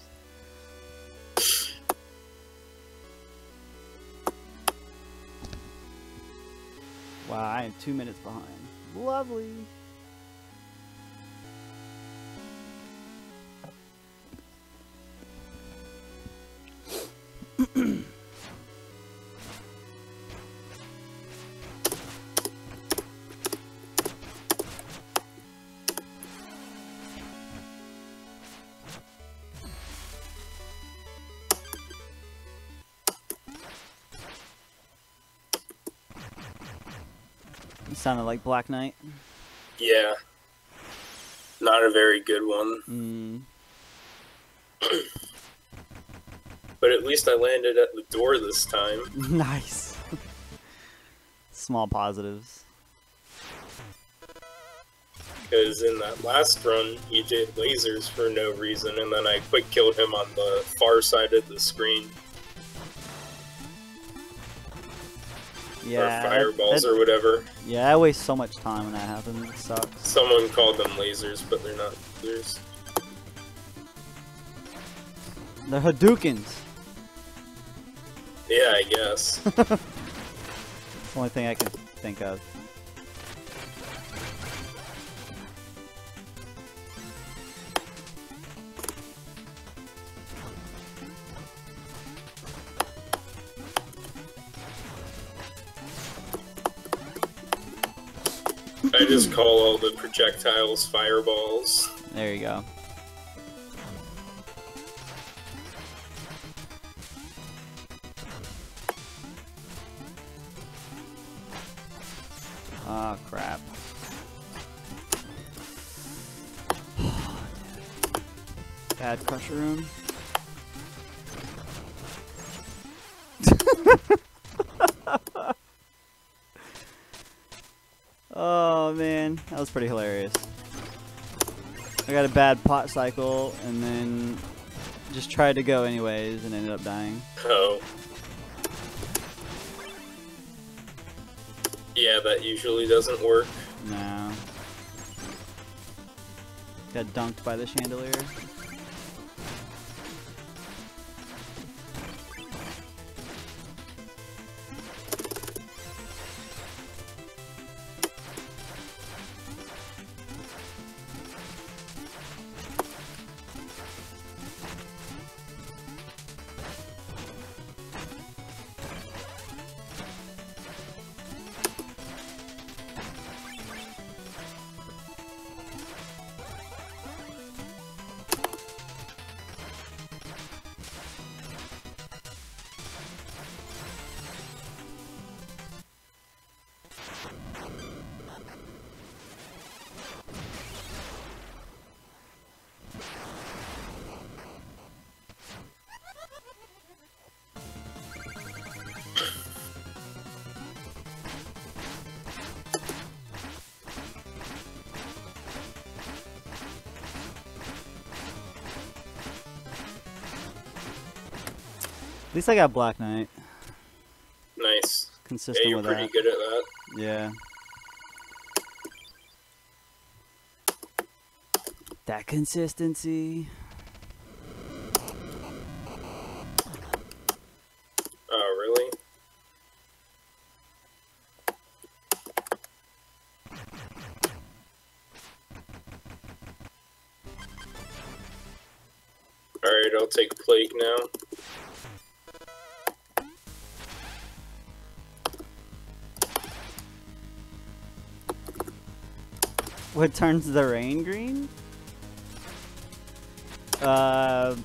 Speaker 1: Wow, I am two minutes behind. Lovely. Sounded like Black Knight.
Speaker 3: Yeah. Not a very good one.
Speaker 1: Mm.
Speaker 3: But at least I landed at the door this time.
Speaker 1: Nice. Small positives.
Speaker 3: Because in that last run, he did lasers for no reason, and then I quick killed him on the far side of the screen.
Speaker 1: Yeah.
Speaker 3: Or fireballs
Speaker 1: that, that,
Speaker 3: or whatever.
Speaker 1: Yeah, I waste so much time when that happens. It sucks.
Speaker 3: Someone called them lasers, but they're not lasers.
Speaker 1: They're Hadoukens.
Speaker 3: Yeah, I guess.
Speaker 1: It's the only thing I can think of.
Speaker 3: I just call all the projectiles fireballs.
Speaker 1: There you go. Oh, crap. Bad crusher room. Oh man, that was pretty hilarious. I got a bad pot cycle and then just tried to go anyways and ended up dying.
Speaker 3: Oh. Yeah, that usually doesn't work.
Speaker 1: No. Got dunked by the chandelier. At least I got Black Knight.
Speaker 3: Nice.
Speaker 1: Consistent
Speaker 3: Yeah, you're
Speaker 1: with
Speaker 3: pretty
Speaker 1: that.
Speaker 3: good at that.
Speaker 1: Yeah. That consistency.
Speaker 3: Oh, really? Alright, I'll take Plague now.
Speaker 1: What turns the rain green? Uh,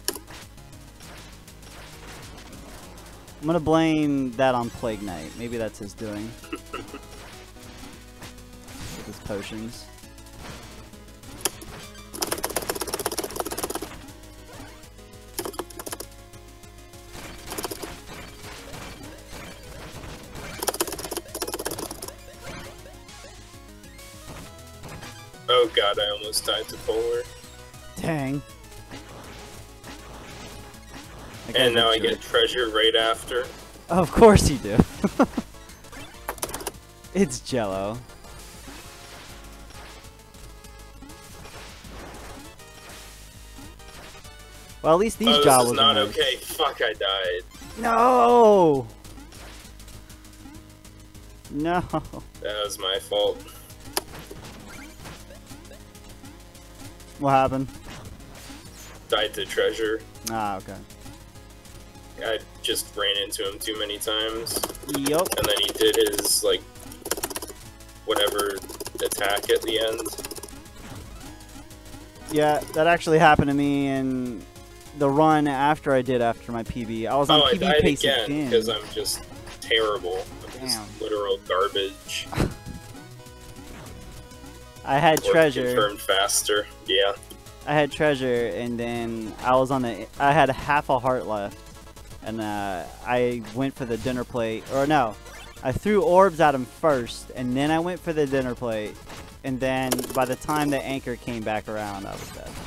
Speaker 1: I'm gonna blame that on Plague Knight. Maybe that's his doing. With his potions.
Speaker 3: Oh god, I almost died to Polar.
Speaker 1: Dang.
Speaker 3: And now I get treasure right after.
Speaker 1: Oh, of course you do. It's Jello. Well, at least these
Speaker 3: oh,
Speaker 1: Jawas
Speaker 3: this is not
Speaker 1: are nice.
Speaker 3: okay. Fuck, I died.
Speaker 1: No! No.
Speaker 3: That was my fault.
Speaker 1: What happened?
Speaker 3: Died to treasure.
Speaker 1: Ah, okay.
Speaker 3: I just ran into him too many times.
Speaker 1: Yup.
Speaker 3: And then he did his, like, whatever attack at the end.
Speaker 1: Yeah, that actually happened to me in the run after I did after my P B. I was on
Speaker 3: oh,
Speaker 1: P B
Speaker 3: I died
Speaker 1: pace
Speaker 3: again
Speaker 1: again.
Speaker 3: because I'm just terrible. I'm
Speaker 1: Damn.
Speaker 3: just literal garbage.
Speaker 1: I had
Speaker 3: Or
Speaker 1: treasure.
Speaker 3: confirmed faster. Yeah.
Speaker 1: I had treasure, and then I was on the. I had half a heart left, and uh, I went for the dinner plate. Or no, I threw orbs at him first, and then I went for the dinner plate. And then by the time the anchor came back around, I was dead.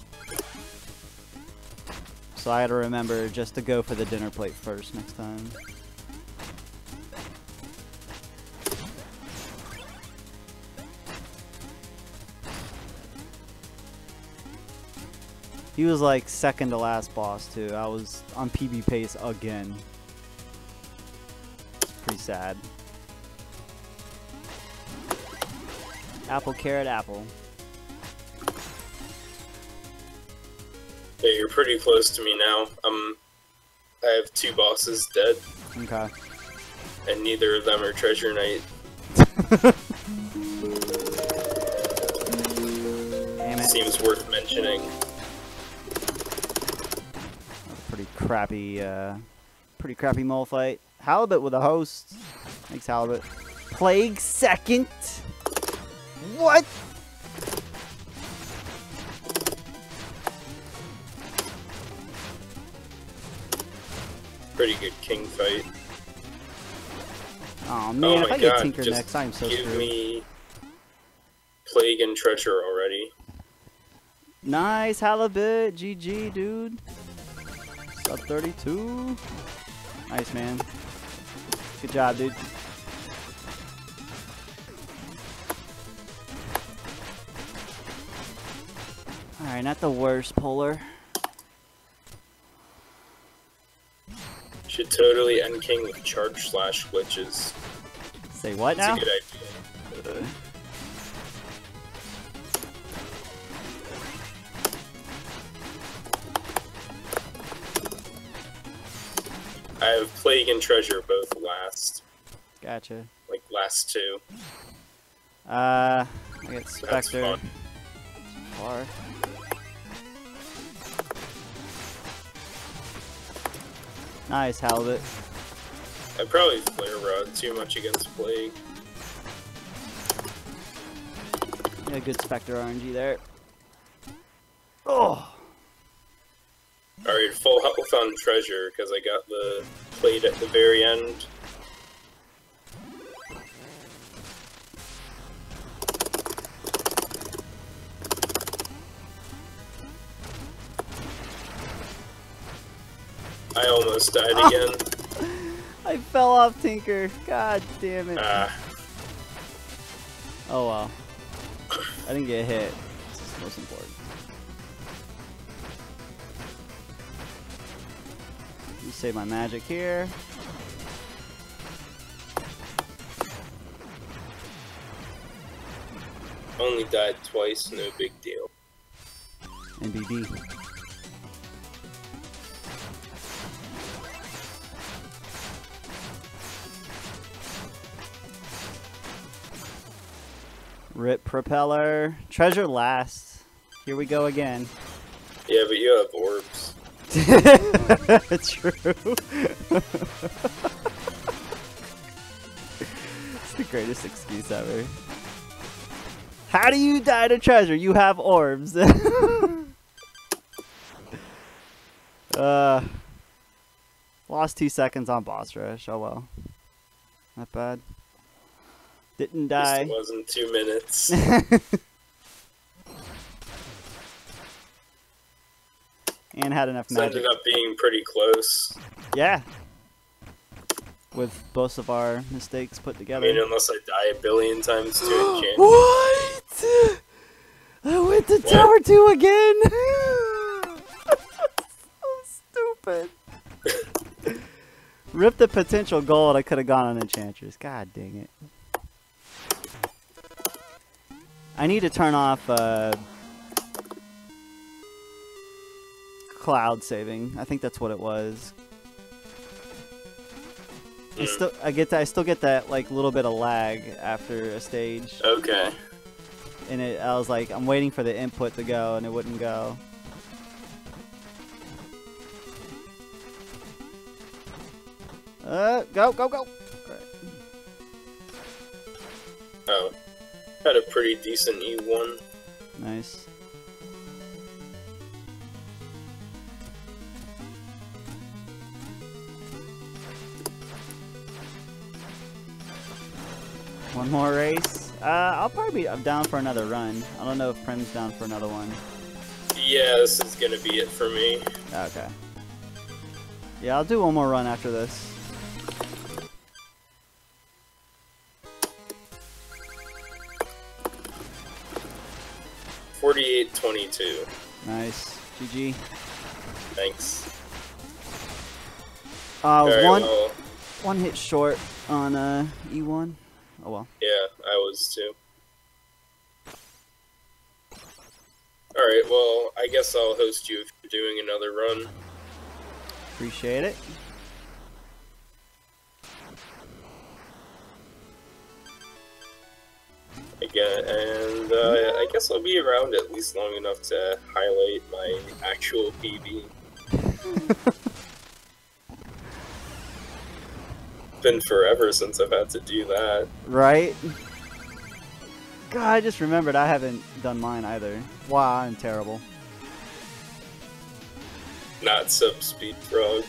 Speaker 1: So I had to remember just to go for the dinner plate first next time. He was like second to last boss too. I was on P B pace again. It's pretty sad. Apple, carrot, apple.
Speaker 3: Yeah, you're pretty close to me now. Um, I have two bosses dead,
Speaker 1: Okay.
Speaker 3: and neither of them are Treasure Knight.
Speaker 1: Damn it.
Speaker 3: Seems worth mentioning.
Speaker 1: Pretty crappy, uh, pretty crappy mole fight. Halibut with a host. Thanks, Halibut. Plague second. What?
Speaker 3: Pretty good king fight.
Speaker 1: Oh man,
Speaker 3: Oh
Speaker 1: if
Speaker 3: my
Speaker 1: I get
Speaker 3: god,
Speaker 1: Tinker
Speaker 3: just
Speaker 1: next, I'm so
Speaker 3: give
Speaker 1: screwed.
Speaker 3: me Plague and Treasure already.
Speaker 1: Nice, Halibut. G G, dude. Sub thirty-two. Nice, man. Good job, dude. Alright, not the worst, Polar.
Speaker 3: Should totally end king with charge slash glitches.
Speaker 1: Say what
Speaker 3: That's
Speaker 1: now?
Speaker 3: a good idea. I have Plague and Treasure both last.
Speaker 1: Gotcha.
Speaker 3: Like last two.
Speaker 1: Uh, I got
Speaker 3: That's
Speaker 1: Spectre.
Speaker 3: fun.
Speaker 1: Far. Nice, Halibut.
Speaker 3: I probably Flare Rod too much against Plague.
Speaker 1: Yeah, good Spectre R N G there. Oh!
Speaker 3: Alright, full health on Treasure, because I got the plate at the very end. I almost died again.
Speaker 1: I fell off Tinker. God damn it.
Speaker 3: Ah,
Speaker 1: Oh well. I didn't get hit. This is most important. Let me save my magic here.
Speaker 3: only died twice, no big deal.
Speaker 1: And B B. Rip propeller. Treasure last. Here we go again.
Speaker 3: Yeah, but you have orbs.
Speaker 1: True. It's the greatest excuse ever. How do you die to treasure? You have orbs. uh, lost two seconds on boss rush. Oh well. Not bad. Didn't
Speaker 3: At least
Speaker 1: die.
Speaker 3: it wasn't two minutes.
Speaker 1: And had enough
Speaker 3: This
Speaker 1: magic.
Speaker 3: ended up being pretty close.
Speaker 1: Yeah. With both of our mistakes put
Speaker 3: I
Speaker 1: together.
Speaker 3: mean, unless I die a billion times to enchant.
Speaker 1: What? I went to
Speaker 3: What?
Speaker 1: Tower two again. So stupid. Rip the potential gold. I could have gone on Enchantress. God dang it. I need to turn off uh, cloud saving. I think that's what it was. I
Speaker 3: Hmm.
Speaker 1: still, I get that. I still get that like little bit of lag after a stage,
Speaker 3: Okay.
Speaker 1: and it. I was like, I'm waiting for the input to go, and it wouldn't go. Uh, go, go, go.
Speaker 3: Oh. Had a pretty decent E one.
Speaker 1: Nice. One more race. Uh, I'll probably be I'm down for another run. I don't know if Prim's down for another one.
Speaker 3: Yeah, this is gonna be it for me.
Speaker 1: Okay. Yeah, I'll do one more run after this.
Speaker 3: forty-eight twenty-two.
Speaker 1: Nice. G G.
Speaker 3: Thanks.
Speaker 1: Uh, I was
Speaker 3: Very
Speaker 1: one
Speaker 3: well.
Speaker 1: one hit short on uh, E one. Oh well.
Speaker 3: Yeah, I was too. Alright, well, I guess I'll host you if you're doing another run.
Speaker 1: Appreciate it.
Speaker 3: Again, and uh, I guess I'll be around at least long enough to highlight my actual P B. Been forever since I've had to do that.
Speaker 1: Right? God, I just remembered I haven't done mine either. Wow, I'm terrible.
Speaker 3: Not Subspeed Frog.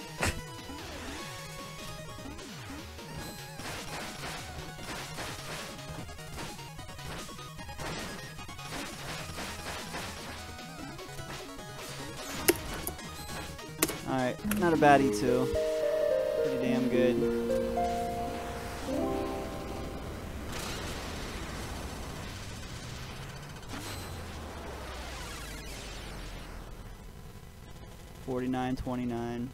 Speaker 1: Alright, not a bad E two. Pretty damn good. forty-nine twenty-nine.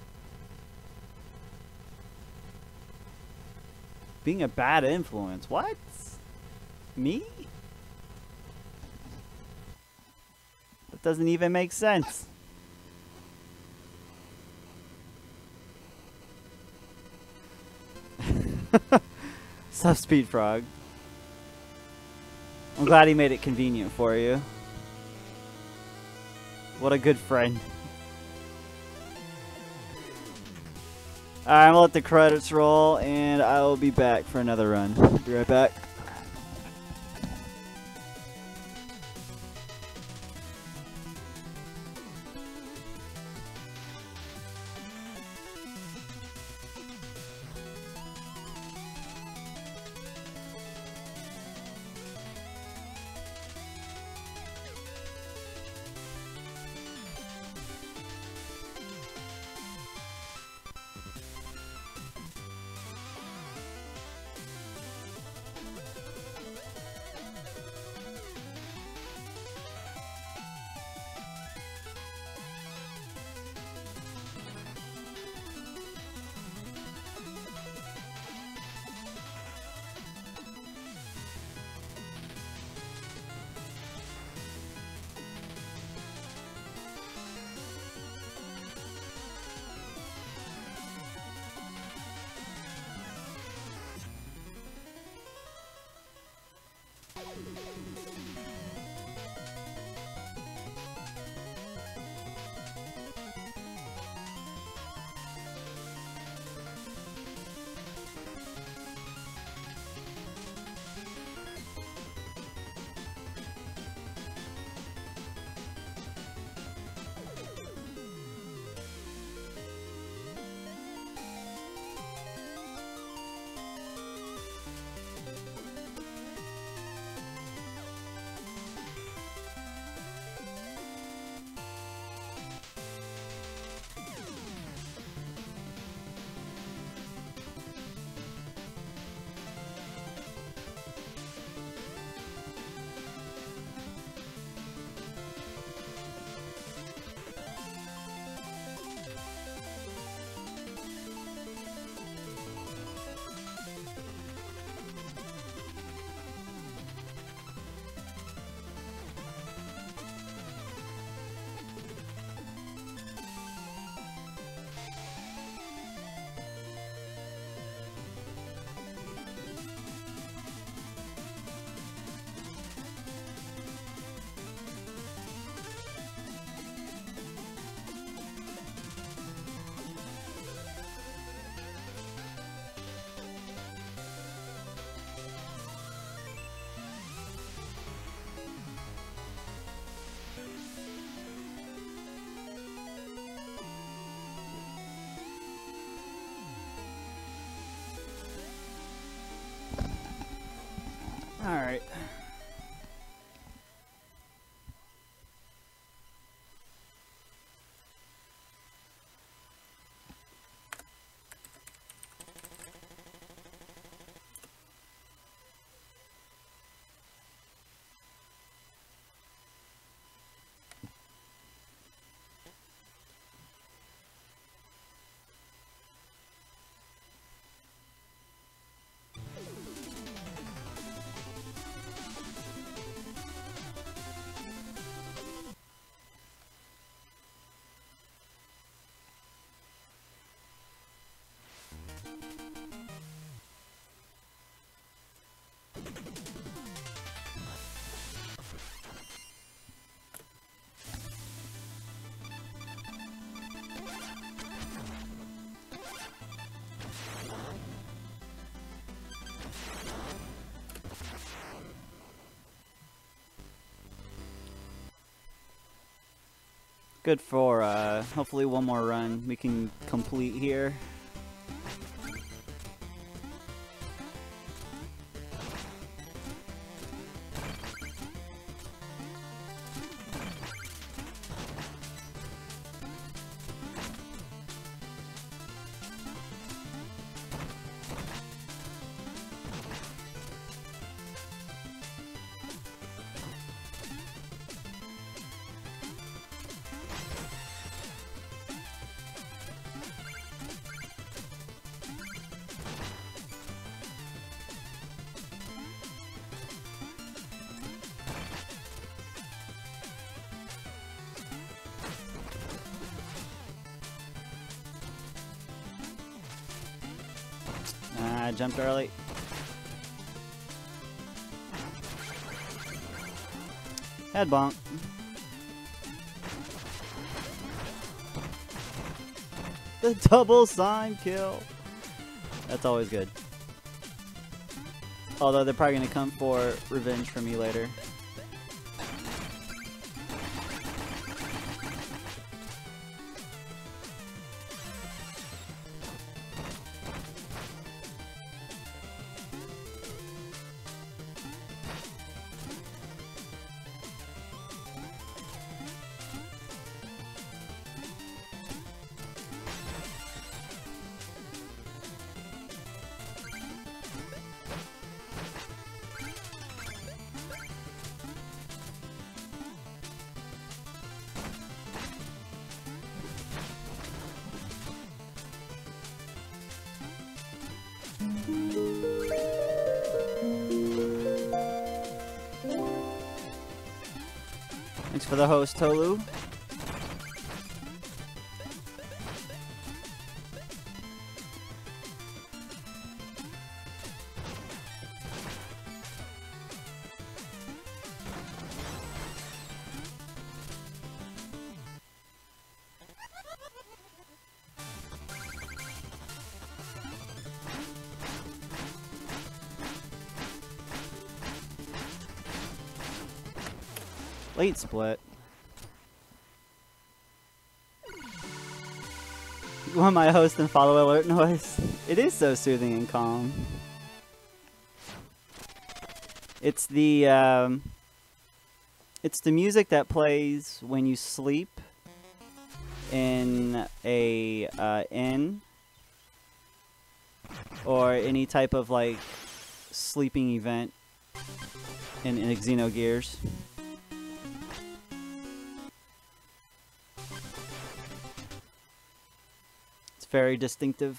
Speaker 1: Being a bad influence. What? Me? That doesn't even make sense. Subspeed Frog. I'm glad he made it convenient for you. What a good friend. Alright, I'm gonna let the credits roll and I will be back for another run. Be right back. Good for uh, hopefully one more run we can complete here. I jumped early. Head bonk. The double sign kill. That's always good. Although they're probably gonna come for revenge from me later. Thanks for the host, Tolu. Late split. You want my host and follow alert noise? It is so soothing and calm. It's the um, it's the music that plays when you sleep in a uh, inn or any type of like sleeping event in, in Xenogears. Very distinctive.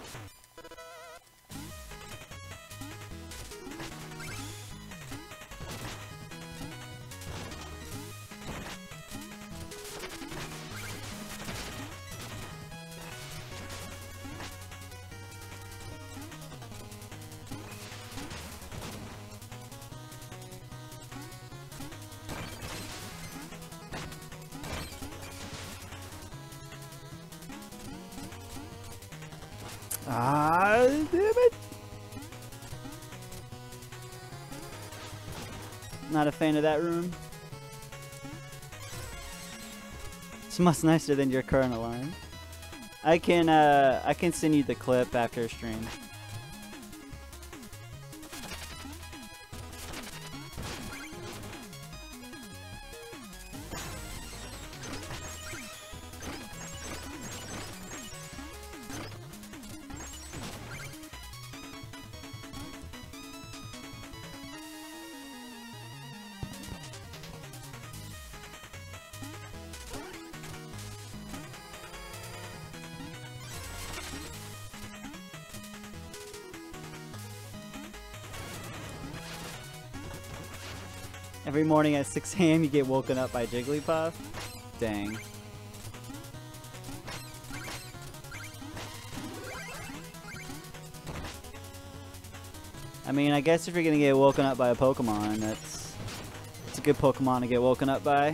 Speaker 1: Ah, damn it! Not a fan of that room. It's much nicer than your current alarm. I can uh, I can send you the clip after stream. Every morning at six A M you get woken up by Jigglypuff? Dang. I mean, I guess if you're gonna get woken up by a Pokemon, that's it's a good Pokemon to get woken up by.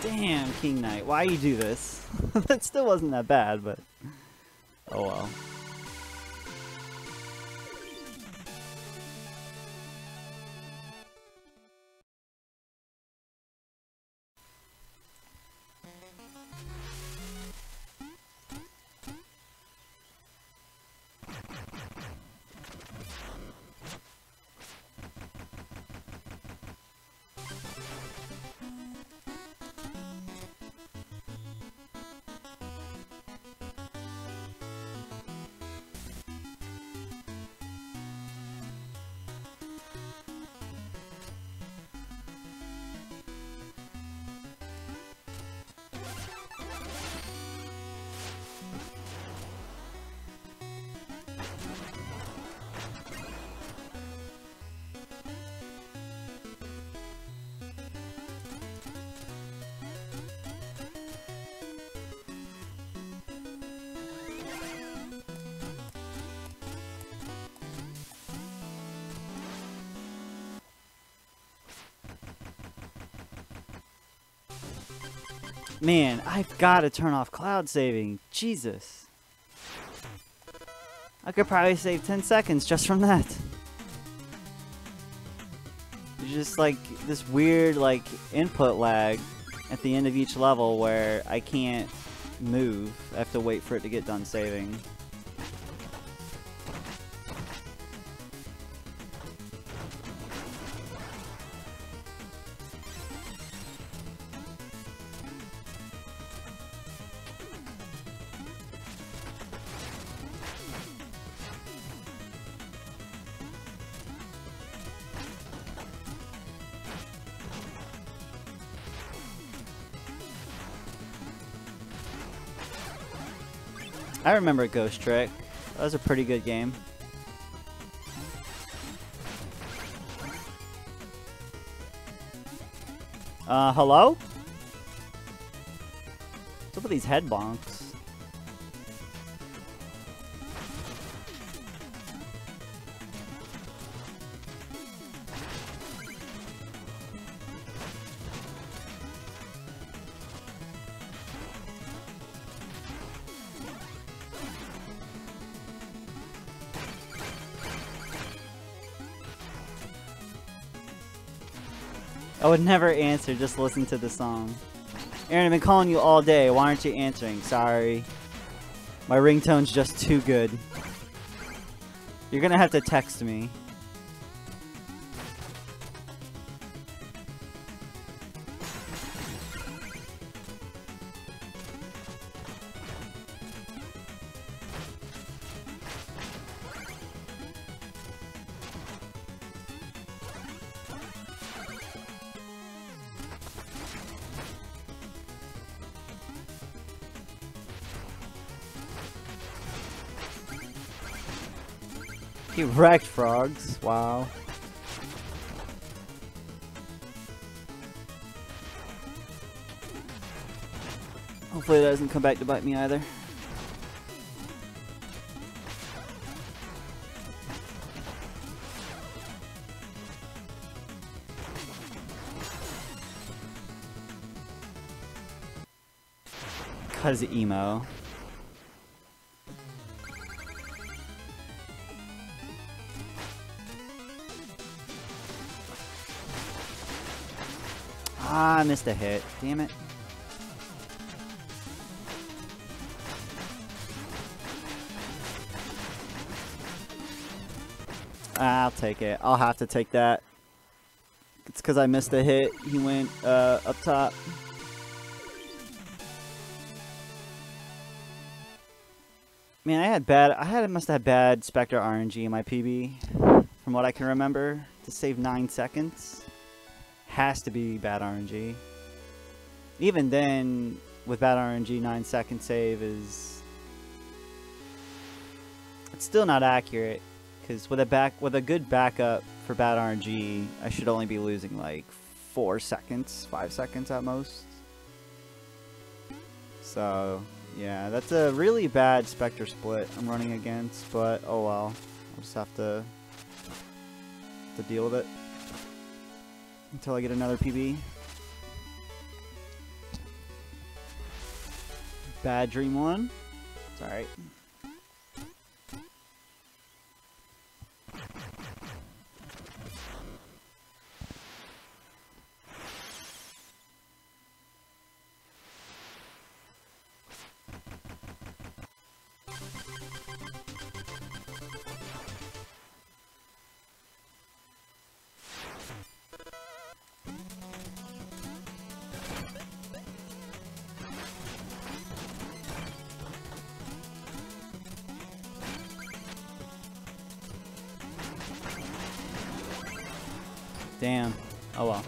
Speaker 1: Damn, King Knight, why you do this? That still wasn't that bad, but oh well. Man, I've got to turn off cloud saving. Jesus. I could probably save ten seconds just from that. There's just like this weird like input lag at the end of each level where I can't move. I have to wait for it to get done saving. I remember Ghost Trick. That was a pretty good game. Uh, hello? What's up with these head bonks? I would never answer, just listen to the song. Aaron, I've been calling you all day. Why aren't you answering? Sorry. My ringtone's just too good. You're gonna have to text me. He wrecked frogs. Wow. Hopefully that doesn't come back to bite me either. Cause emo. Ah, I missed a hit. Damn it. I'll take it. I'll have to take that. It's because I missed a hit. He went uh, up top. Man, I had bad. I had must have had bad Spectre R N G in my P B, from what I can remember. To save nine seconds. Has to be bad R N G. Even then, with bad R N G, nine second save is it's still not accurate, because with a back with a good backup for bad R N G, I should only be losing like four seconds, five seconds at most. So yeah, that's a really bad Spectre split I'm running against, but oh well, I'll just have to to deal with it until I get another P B. Bad Dream one. It's alright. Damn. Oh well.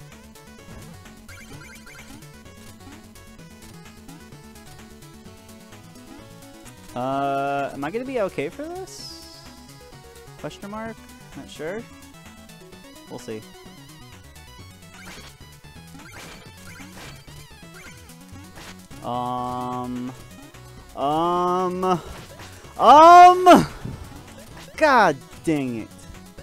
Speaker 1: Uh, am I gonna be okay for this? Question mark? Not sure. We'll see. Um. Um. Um. God dang it.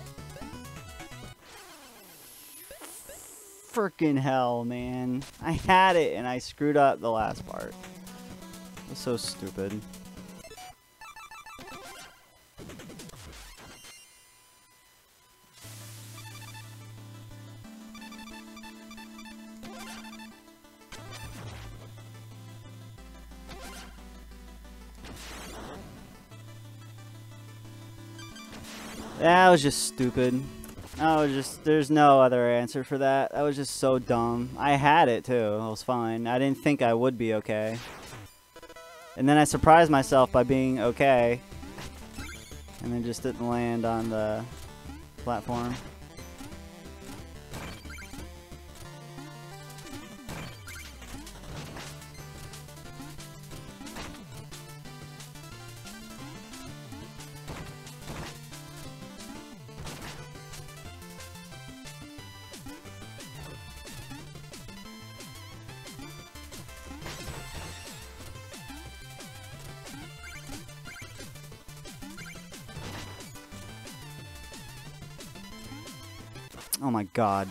Speaker 1: Frickin' hell, man. I had it and I screwed up the last part. It was so stupid. That was just stupid. That was just, there's no other answer for that. That was just so dumb. I had it too. It was fine. I didn't think I would be okay. And then I surprised myself by being okay. And then just didn't land on the platform. Oh my god.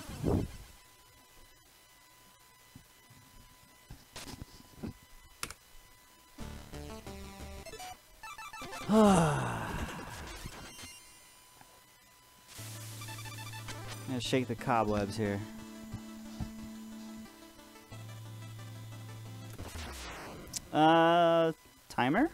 Speaker 1: I'm gonna shake the cobwebs here. Uh, timer?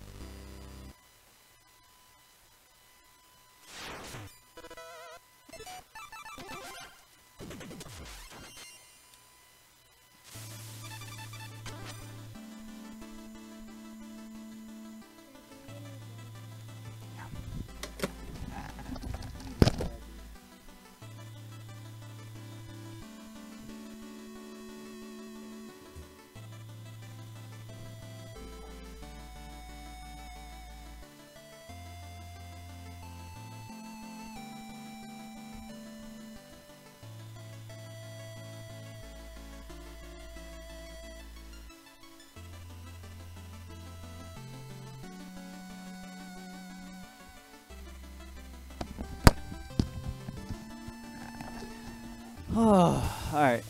Speaker 1: Oh, alright.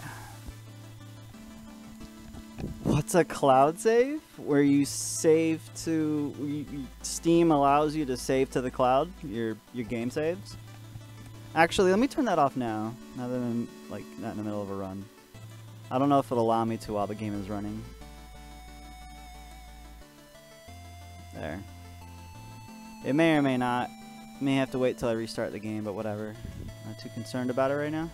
Speaker 1: What's a cloud save? Where you save to... You, you, Steam allows you to save to the cloud, your your game saves. Actually, let me turn that off now, now that I'm like not in the middle of a run. I don't know if it'll allow me to while the game is running. There. It may or may not. May have to wait till I restart the game, but whatever. Not too concerned about it right now.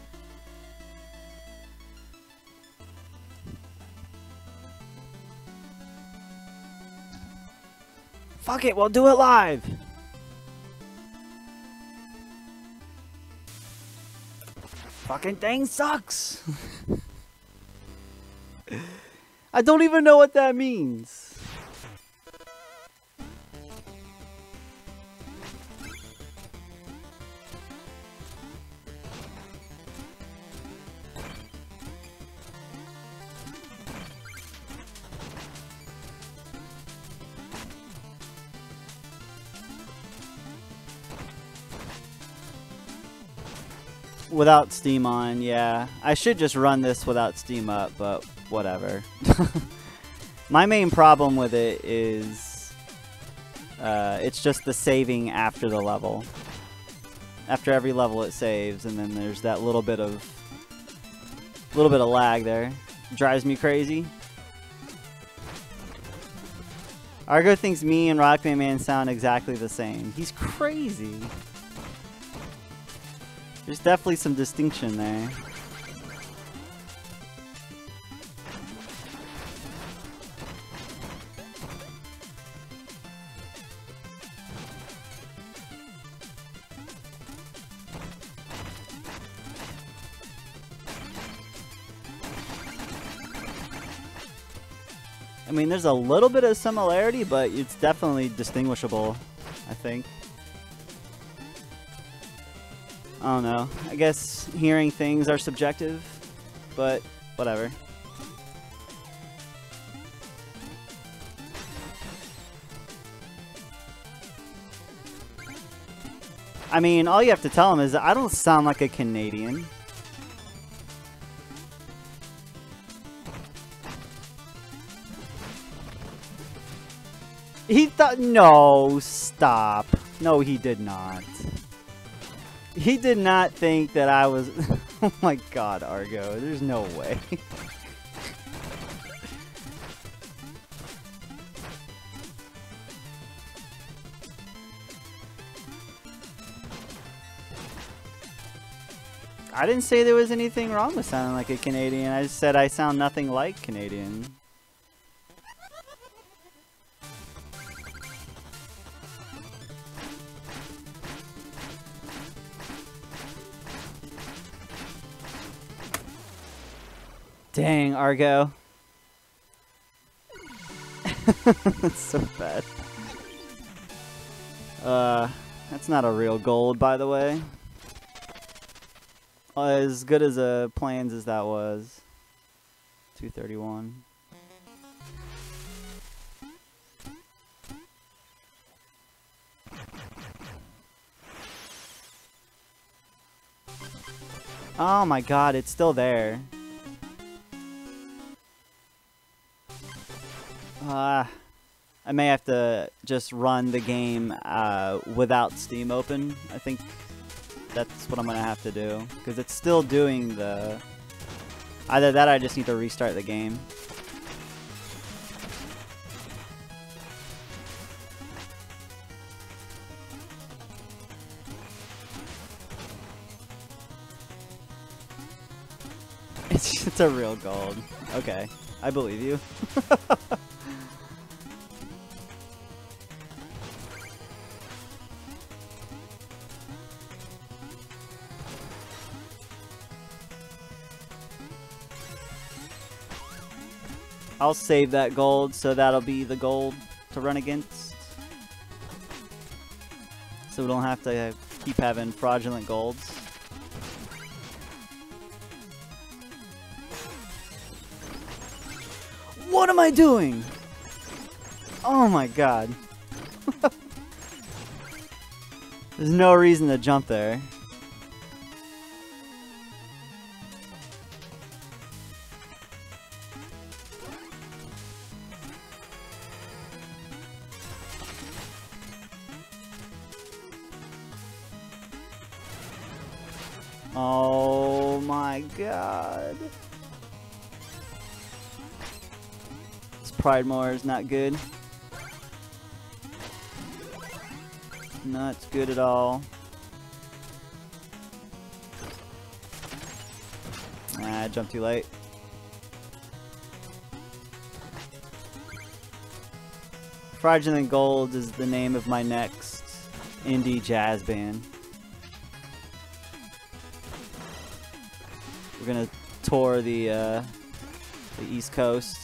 Speaker 1: Fuck it, we'll do it live! Fucking thing sucks! I don't even know what that means. Without Steam on, yeah. I should just run this without Steam up, but whatever. My main problem with it is uh, it's just the saving after the level. After every level it saves, and then there's that little bit of little bit of lag there. Drives me crazy. Argo thinks me and Rockman Man sound exactly the same. He's crazy. There's definitely some distinction there. I mean, there's a little bit of similarity, but it's definitely distinguishable, I think. I don't know. I guess hearing things are subjective, but whatever. I mean, all you have to tell him is I don't sound like a Canadian. He thought, no, stop. No, he did not. He did not think that I was, oh my god, Argo, there's no way. I didn't say there was anything wrong with sounding like a Canadian. I just said I sound nothing like Canadian. Dang, Argo. That's so bad. Uh, that's not a real gold, by the way. As good as a plans as that was. two thirty-one. Oh my god, it's still there. Uh, I may have to just run the game uh, without Steam open. I think that's what I'm going to have to do. Because it's still doing the... Either that or I just need to restart the game. It's, it's a real gold. Okay, I believe you. I'll save that gold, so that'll be the gold to run against. So we don't have to keep having fraudulent golds. What am I doing? Oh my god. There's no reason to jump there. Oh my god. This Pridemore is not good. Not good at all. Ah, I jumped too late. Fraudulent Gold is the name of my next indie jazz band. We're gonna tour the uh, the East Coast.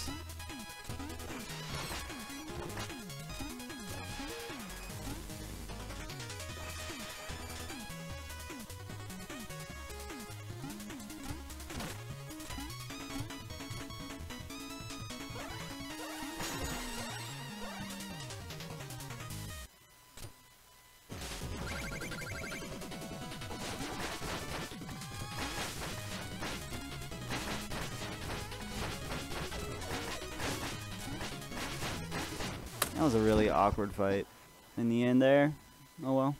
Speaker 1: That was a really awkward fight in the end there. Oh well.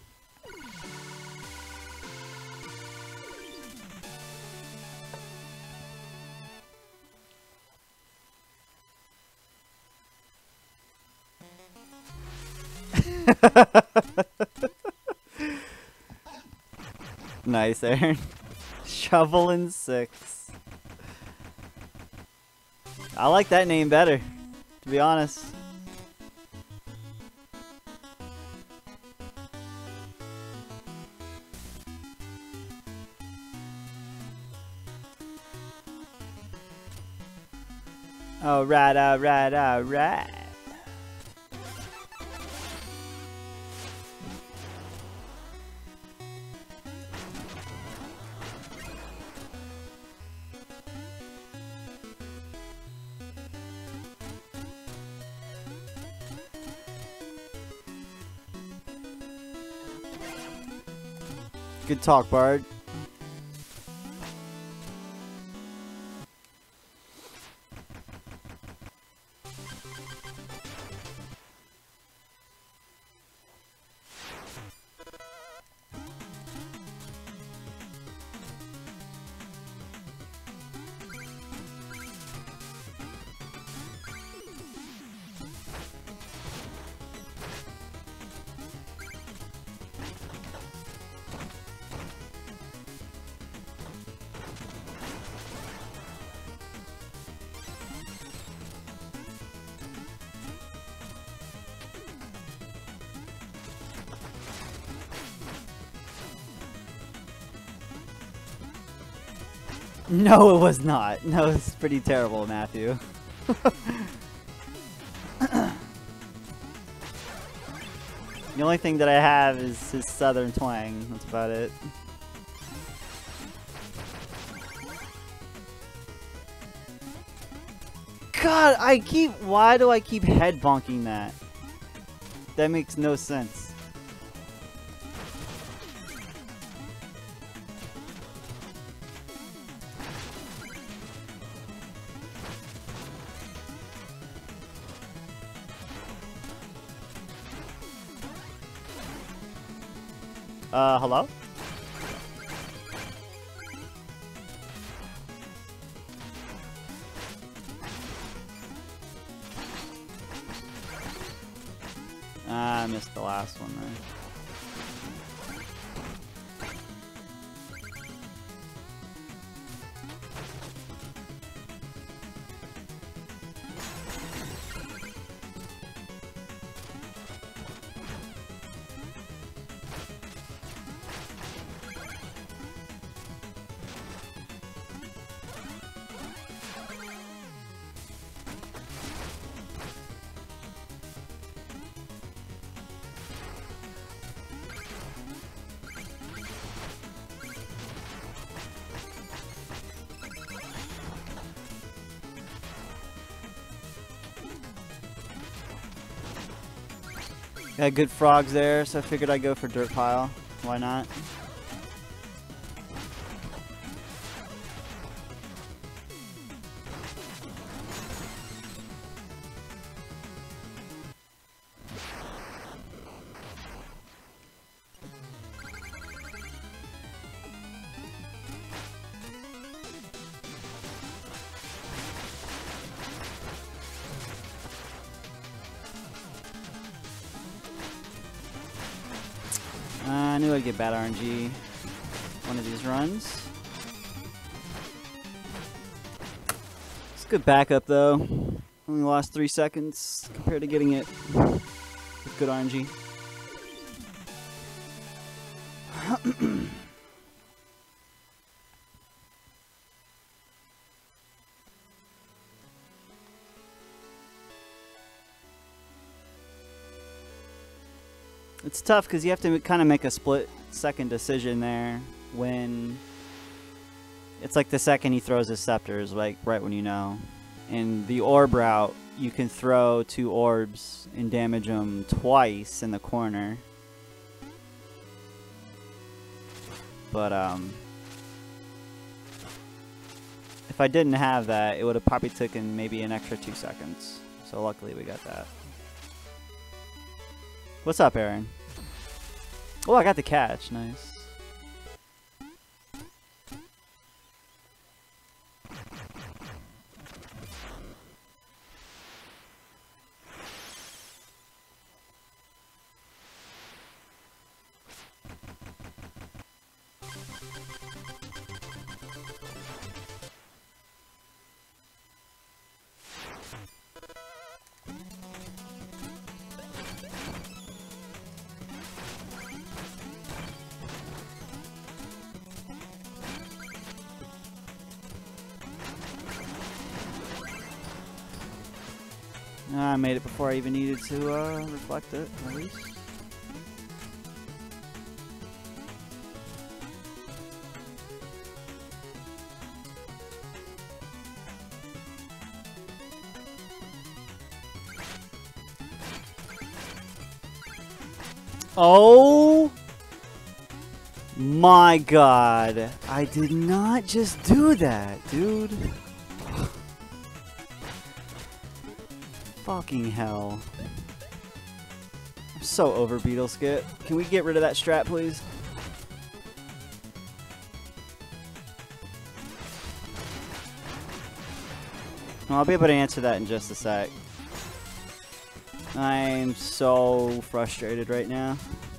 Speaker 1: Nice, Aaron. Shovel and six. I like that name better, to be honest. All right, all right, all right. Good talk, Bard. No, it was not. No, it's pretty terrible, Matthew. The only thing that I have is his southern twang. That's about it. God, I keep... Why do I keep head bonking that? That makes no sense. Uh, hello? Ah, I missed the last one there. Got good frogs there, so I figured I'd go for dirt pile. Why not? I knew I'd get bad R N G one of these runs. It's a good backup though. Only lost three seconds compared to getting it with good R N G. It's tough because you have to kind of make a split second decision there when it's like the second he throws his scepters, like right when you know. In the orb route, you can throw two orbs and damage them twice in the corner. But um, if I didn't have that, it would have probably taken maybe an extra two seconds. So luckily we got that. What's up, Aaron? Oh, I got the catch. Nice. I made it before I even needed to uh, reflect it, at least. Oh my god. I did not just do that, dude. Fucking hell. I'm so over Beetle Skip. Can we get rid of that strat, please? Well, I'll be able to answer that in just a sec. I'm so frustrated right now.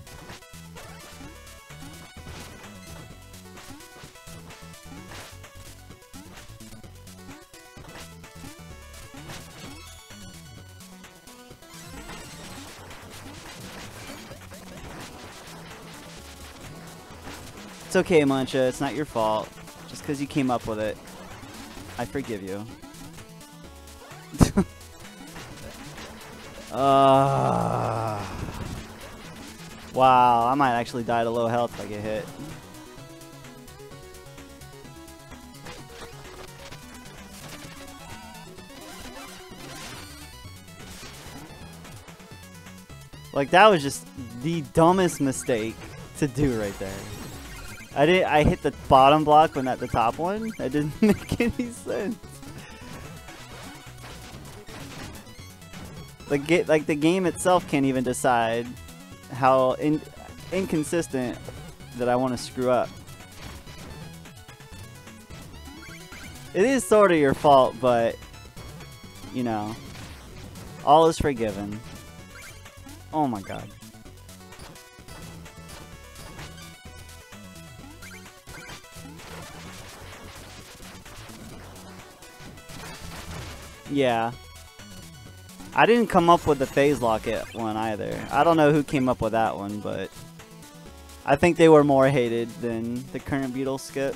Speaker 1: It's okay, Mancha. It's not your fault. Just because you came up with it. I forgive you. uh, wow, I might actually die to low health if I get hit. Like, that was just the dumbest mistake to do right there. I did. I hit the bottom block, but not the top one. That didn't make any sense. Like, get like the game itself can't even decide how in, inconsistent that I want to screw up. It is sort of your fault, but you know, all is forgiven. Oh my god. Yeah. I didn't come up with the phase locket one either. I don't know who came up with that one, but I think they were more hated than the current Beetle Skip.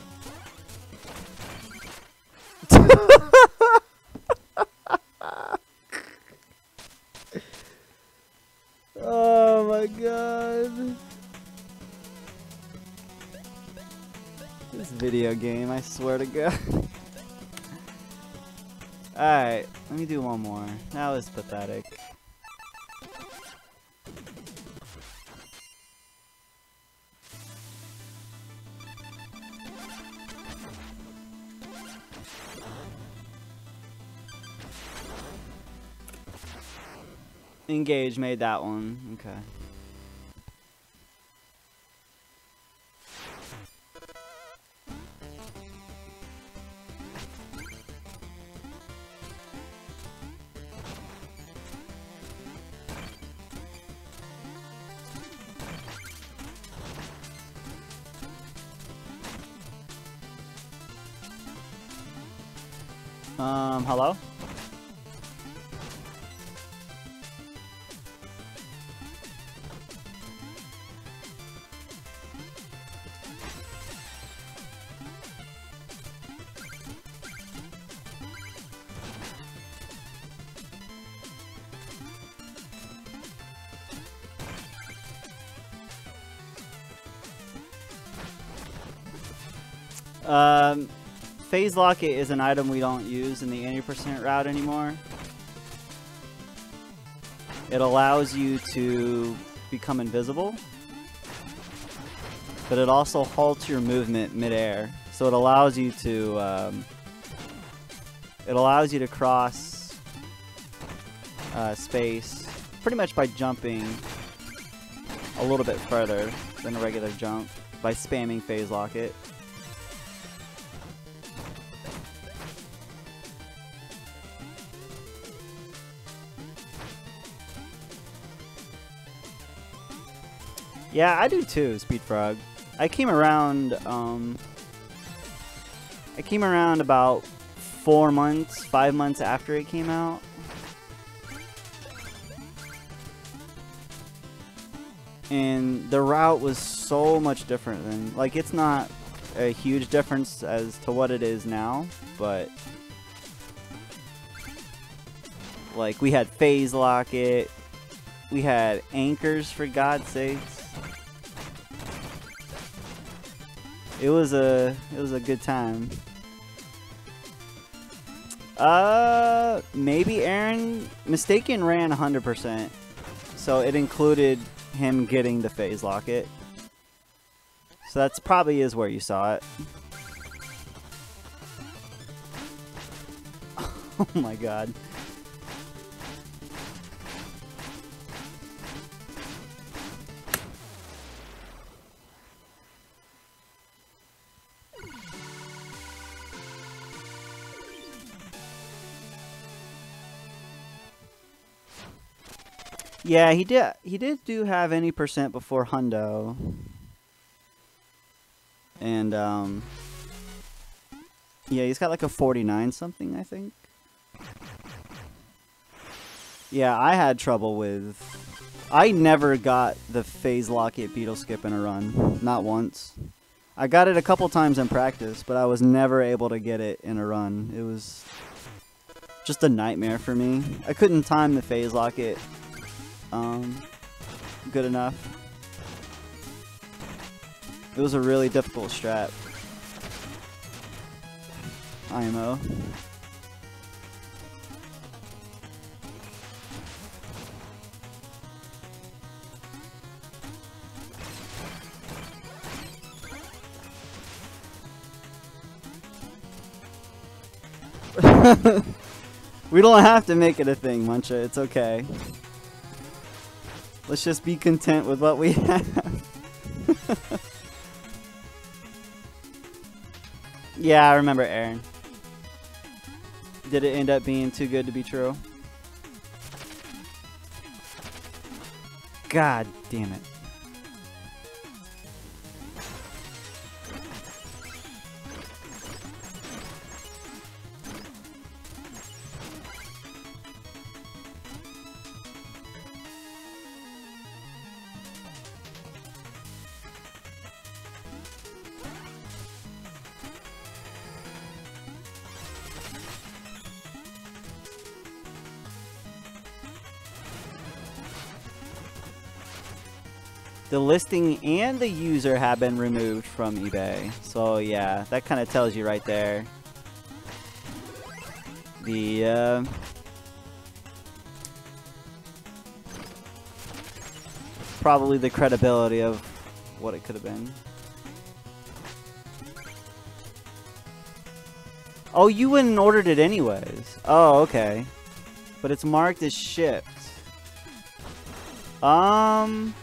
Speaker 1: Oh my god. This video game, I swear to god. Alright, let me do one more. That was pathetic. Engage made that one. Okay. Um, hello? Um, Phase Locket is an item we don't use in the eighty percent route anymore. It allows you to become invisible, but it also halts your movement midair. So it allows you to, um, it allows you to cross uh, space pretty much by jumping a little bit further than a regular jump by spamming Phase Lock it. Yeah, I do too, Speed Frog. I came around, um, I came around about four months, five months after it came out. And the route was so much different than, like, it's not a huge difference as to what it is now, but like we had Phase Lock it, we had anchors for God's sakes. It was a it was a good time. Uh, maybe Aaron Mistaken ran one hundred percent, so it included him getting the Phase Lock it. So that's probably is where you saw it. Oh my god. Yeah, he did. He did do have any percent before Hundo, and um, yeah, he's got like a forty-nine something, I think. Yeah, I had trouble with. I never got the Phase Lock it Beetle Skip in a run, not once. I got it a couple times in practice, but I was never able to get it in a run. It was just a nightmare for me. I couldn't time the Phase Lock it Um, good enough. It was a really difficult strat. I M O. We don't have to make it a thing, Muncha. It's okay. Let's just be content with what we have. Yeah, I remember Aaron. Did it end up being too good to be true? God damn it. The listing and the user have been removed from eBay. So yeah, that kind of tells you right there. The uh, probably the credibility of what it could have been. Oh, you went and ordered it anyways. Oh, okay. But it's marked as shipped. Um...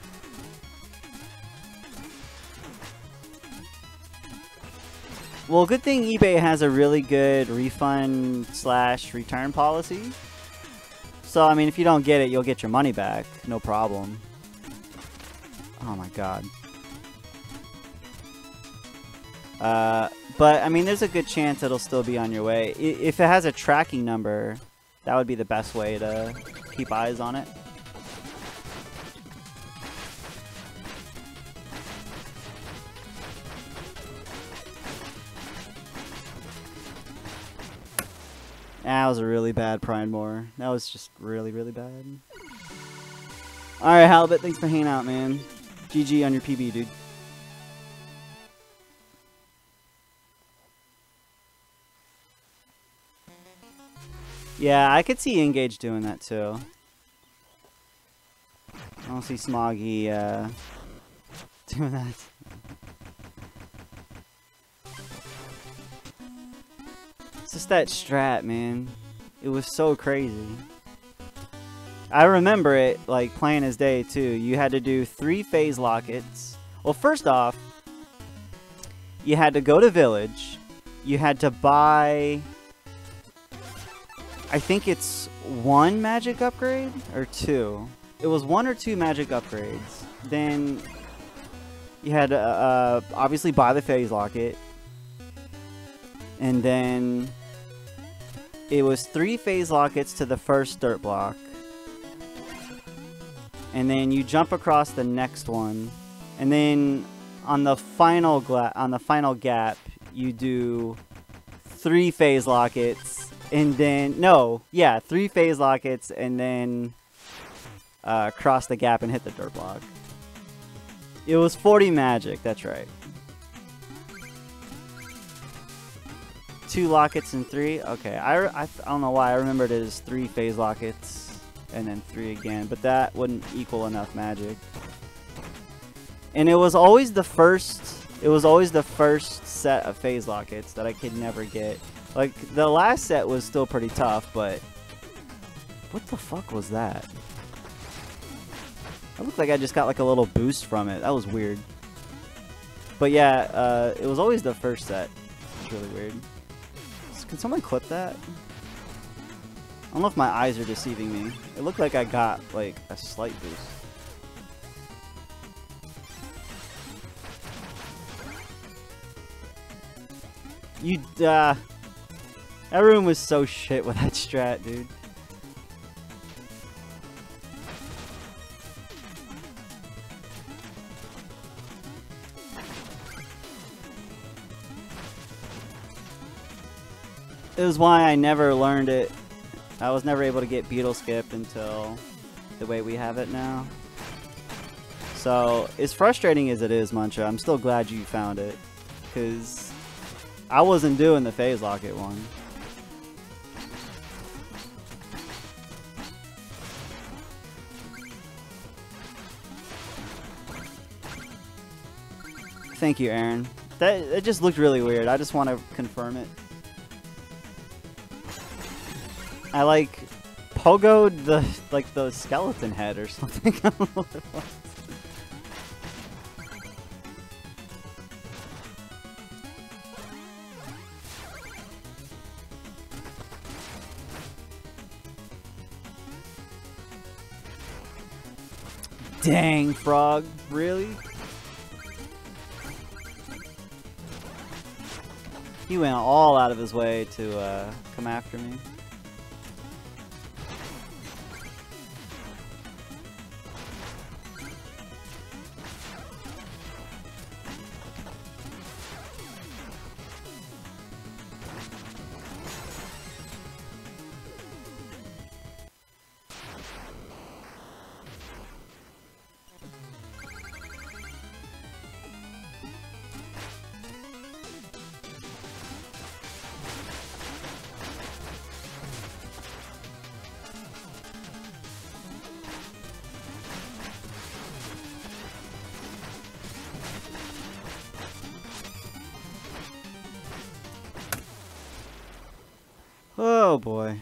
Speaker 1: Well, good thing eBay has a really good refund slash return policy. So, I mean, if you don't get it, you'll get your money back. No problem. Oh my god. Uh, but, I mean, there's a good chance it'll still be on your way. I if it has a tracking number, that would be the best way to keep eyes on it. That was a really bad Pridemore. That was just really, really bad. Alright, Halibut, thanks for hanging out, man. G G on your P B, dude. Yeah, I could see Engage doing that, too. I don't see Smoggy, uh, doing that. It's just that strat, man. It was so crazy. I remember it, like, plain as day, too. You had to do three phase lockets. Well, first off, you had to go to Village. You had to buy... I think it's one magic upgrade? Or two? It was one or two magic upgrades. Then you had to, uh, obviously, buy the phase locket. And then it was three phase lockets to the first dirt block. And then you jump across the next one, and then on the final gla on the final gap, you do three phase lockets, and then no, yeah, three phase lockets, and then uh, cross the gap and hit the dirt block. It was forty magic. That's right. Two lockets and three. Okay, I I, I don't know why I remembered it as three phase lockets. And then three again, but that wouldn't equal enough magic. And it was always the first, it was always the first set of phase lockets that I could never get. Like, the last set was still pretty tough, but what the fuck was that? It looked like I just got like a little boost from it. That was weird. But yeah, uh, it was always the first set. It's really weird. Can someone clip that? I don't know if my eyes are deceiving me. It looked like I got, like, a slight boost. You, uh... That room was so shit with that strat, dude. It was why I never learned it. I was never able to get Beetle Skip until the way we have it now. So, as frustrating as it is, Muncha, I'm still glad you found it. Because I wasn't doing the phase locket one. Thank you, Aaron. That, it just looked really weird. I just want to confirm it. I like pogoed the like the skeleton head or something. I don't know what it was. Dang, Frog, really? He went all out of his way to uh, come after me. Oh boy.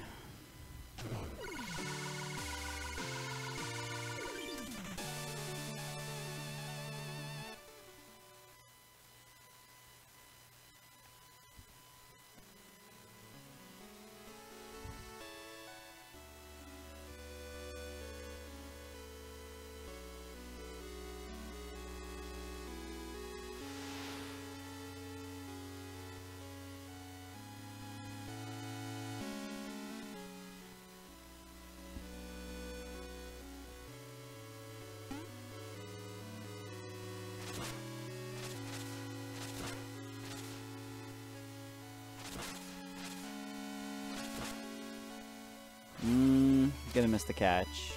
Speaker 1: Mmm, gonna miss the catch.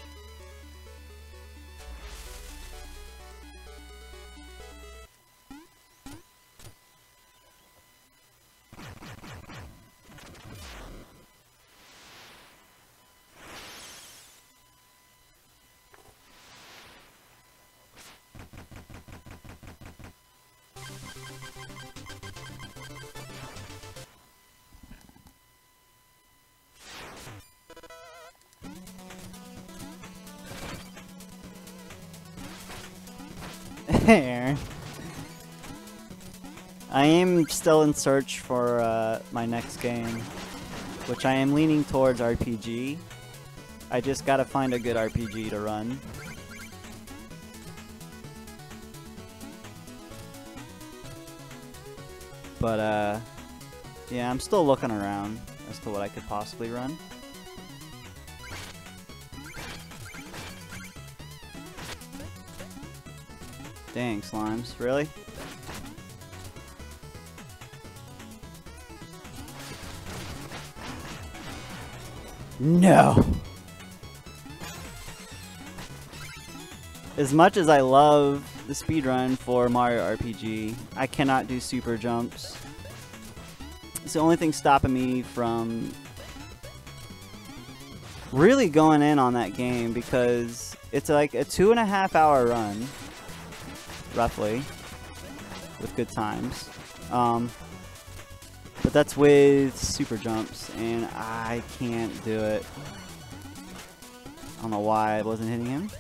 Speaker 1: there. I am still in search for uh, my next game, which I am leaning towards R P G. I just gotta find a good R P G to run. But, uh, yeah, I'm still looking around as to what I could possibly run. Dang, slimes. Really? No! As much as I love the speedrun for Mario R P G, I cannot do super jumps. It's the only thing stopping me from really going in on that game, because it's like a two and a half hour run, roughly, with good times. Um, but that's with super jumps, and I can't do it. I don't know why I wasn't hitting him.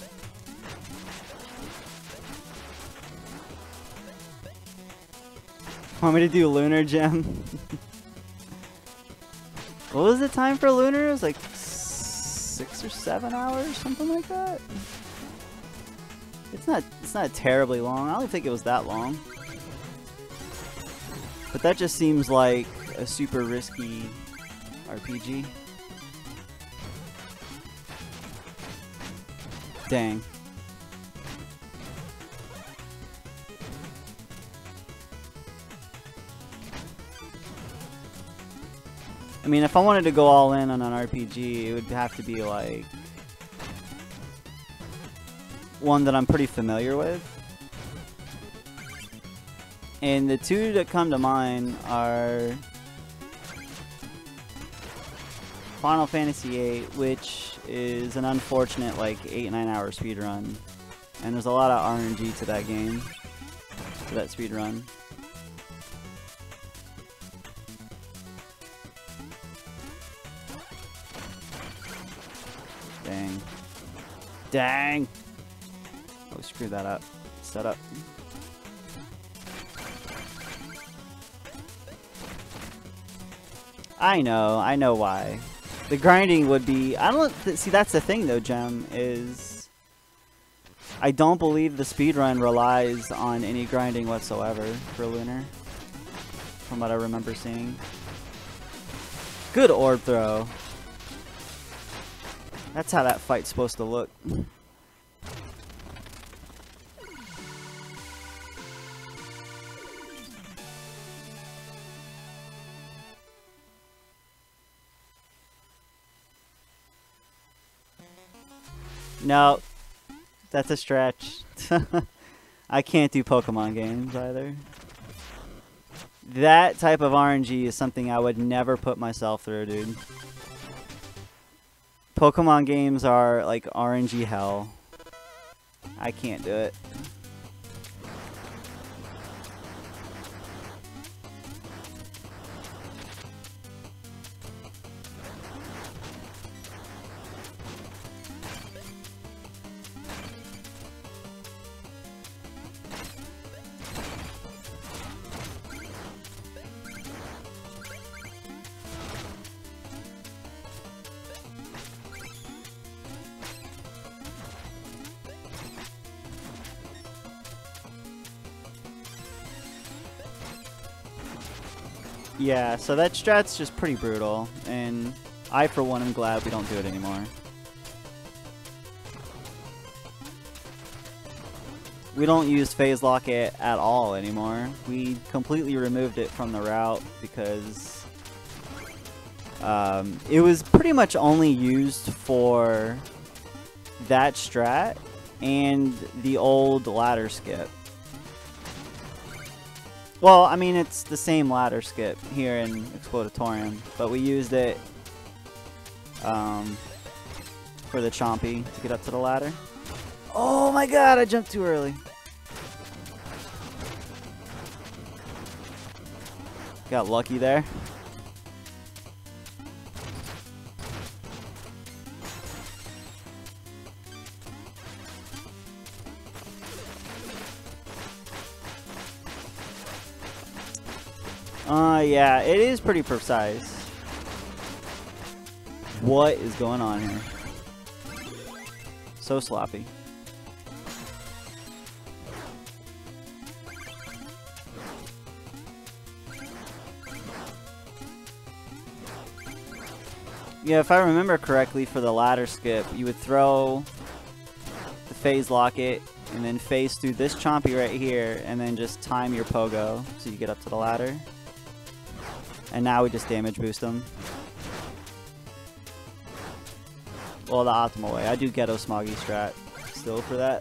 Speaker 1: Want me to do Lunar Gem? What was the time for Lunar? It was like six or seven hours, something like that. It's not. It's not terribly long. I don't think it was that long. But that just seems like a super risky R P G. Dang. I mean, if I wanted to go all in on an R P G, it would have to be like one that I'm pretty familiar with. And the two that come to mind are Final Fantasy eight, which is an unfortunate like eight nine hour speedrun. And there's a lot of R N G to that game, to that speedrun. Dang. Dang! Oh, screw that up. Set up. I know, I know why. The grinding would be... I don't... Th see, that's the thing, though, Gem, is... I don't believe the speedrun relies on any grinding whatsoever for Lunar. From what I remember seeing. Good orb throw. That's how that fight's supposed to look. No, that's a stretch. I can't do Pokemon games either. That type of R N G is something I would never put myself through, dude. Pokemon games are like R N G hell. I can't do it. Yeah, so that strat's just pretty brutal, and I, for one, am glad we don't do it anymore. We don't use phase lock it at all anymore. We completely removed it from the route because um, it was pretty much only used for that strat and the old ladder skip. Well, I mean, it's the same ladder skip here in Explodatorium, but we used it um, for the Chompy to get up to the ladder. Oh my god, I jumped too early. Got lucky there. yeah, it is pretty precise. What is going on here? So sloppy. Yeah, if I remember correctly, for the ladder skip, you would throw the phase locket and then phase through this chompy right here and then just time your pogo so you get up to the ladder. And now we just damage boost them. Well, the optimal way. I do Ghetto Smoggy strat still for that.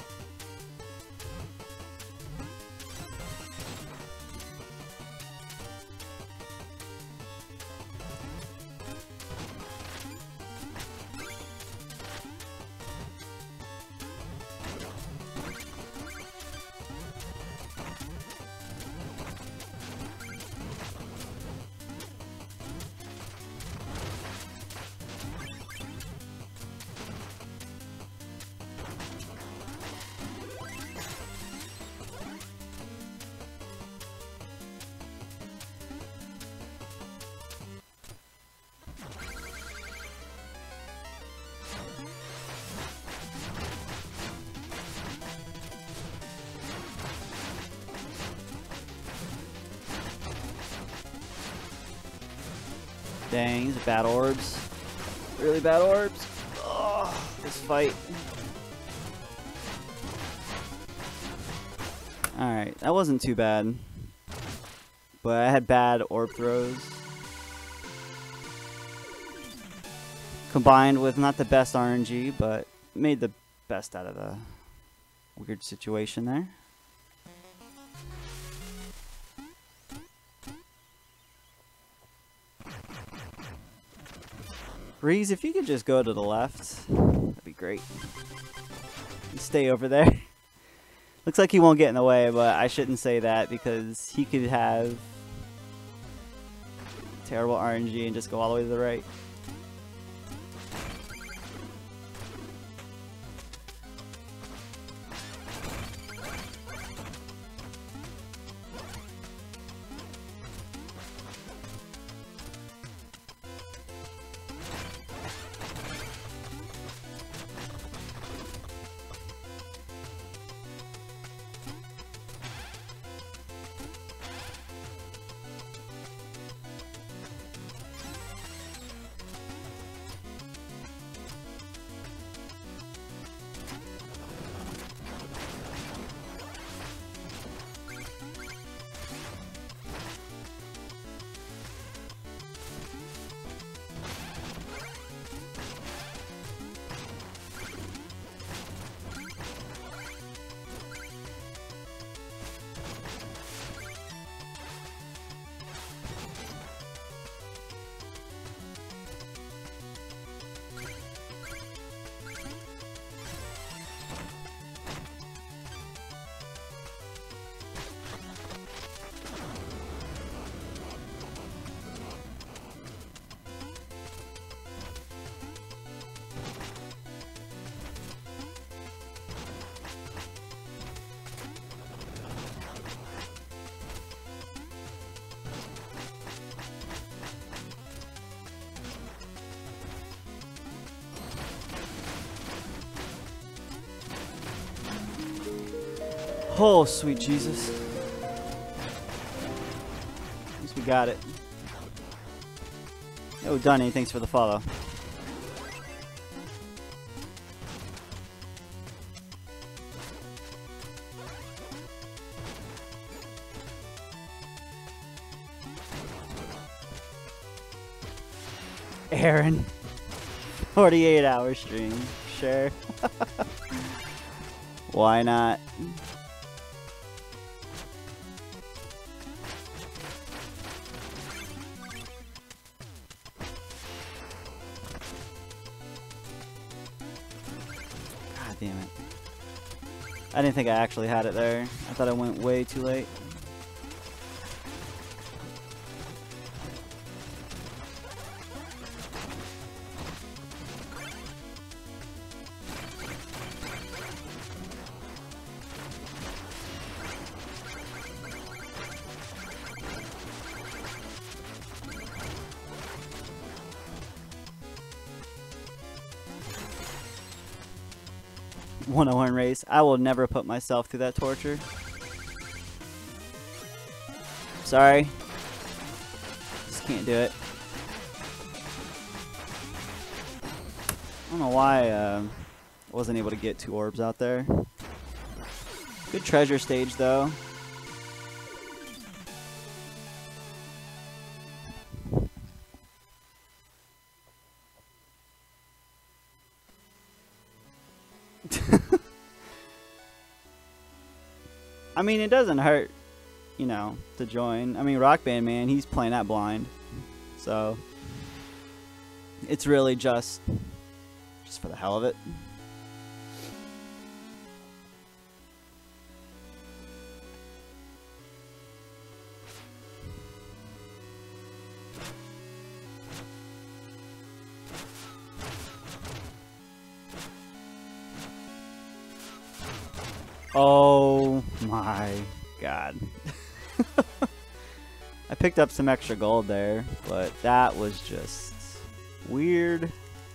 Speaker 1: Dang, these are bad orbs. Really bad orbs. Oh, this fight. Alright, that wasn't too bad. But I had bad orb throws. Combined with not the best R N G, but made the best out of the weird situation there. Breeze, if you could just go to the left, that'd be great. You stay over there. Looks like he won't get in the way, but I shouldn't say that because he could have terrible R N G and just go all the way to the right. Oh, sweet Jesus. At least we got it. Oh, Dunny, thanks for the follow. Aaron. forty-eight hour stream. Sure. Why not? Damn it. I didn't think I actually had it there. I thought I went way too late. one oh one race. I will never put myself through that torture. Sorry. Just can't do it. I don't know why uh, I wasn't able to get two orbs out there. Good treasure stage, though. I mean, it doesn't hurt, you know, to join. I mean, Rock Band Man, he's playing that blind. So, it's really just, just for the hell of it. Oh my god. I picked up some extra gold there, but that was just weird.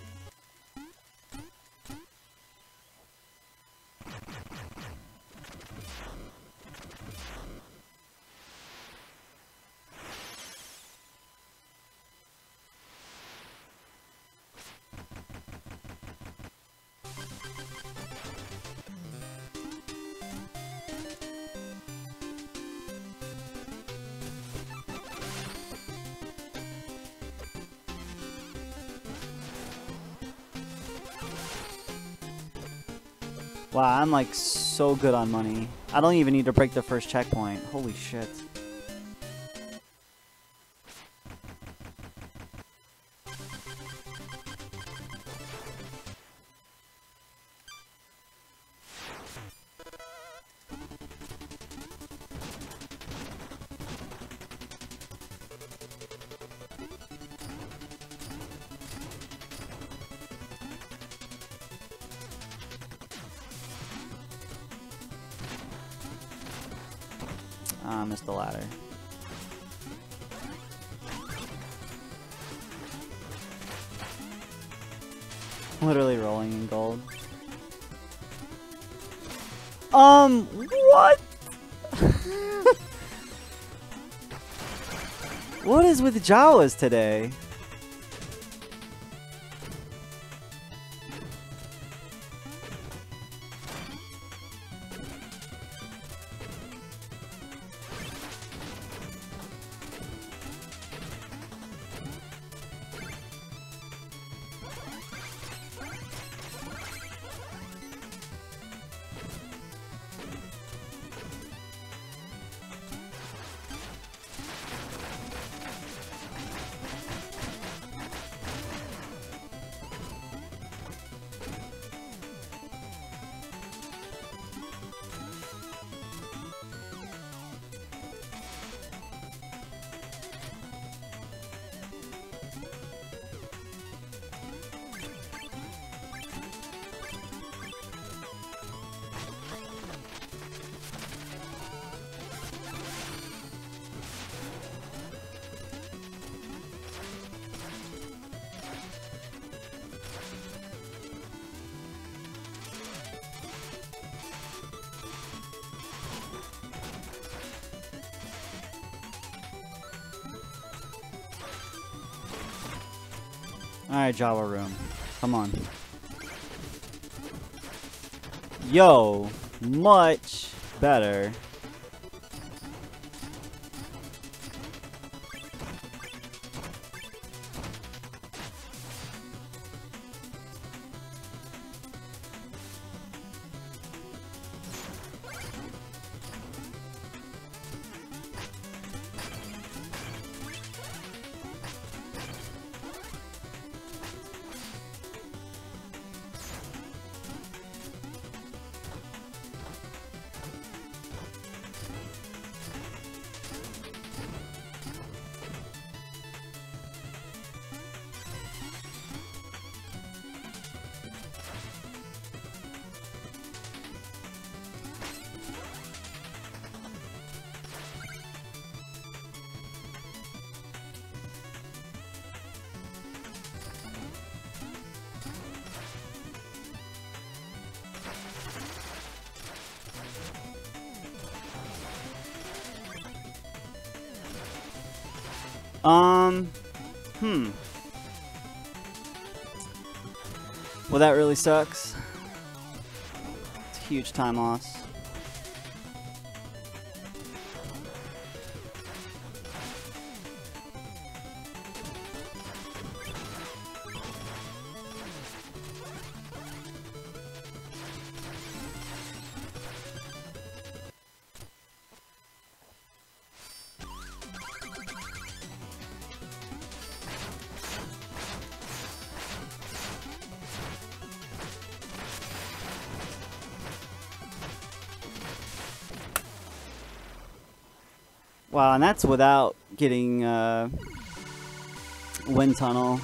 Speaker 1: Wow, I'm like so good on money. I don't even need to break the first checkpoint. Holy shit. Ah, missed the ladder. Literally rolling in gold. Um, what? What is with Jawas today? Alright, Jawa room. Come on. Yo, much better. Um, hmm. Well, that really sucks. It's a huge time loss. Wow, and that's without getting uh, wind tunnel.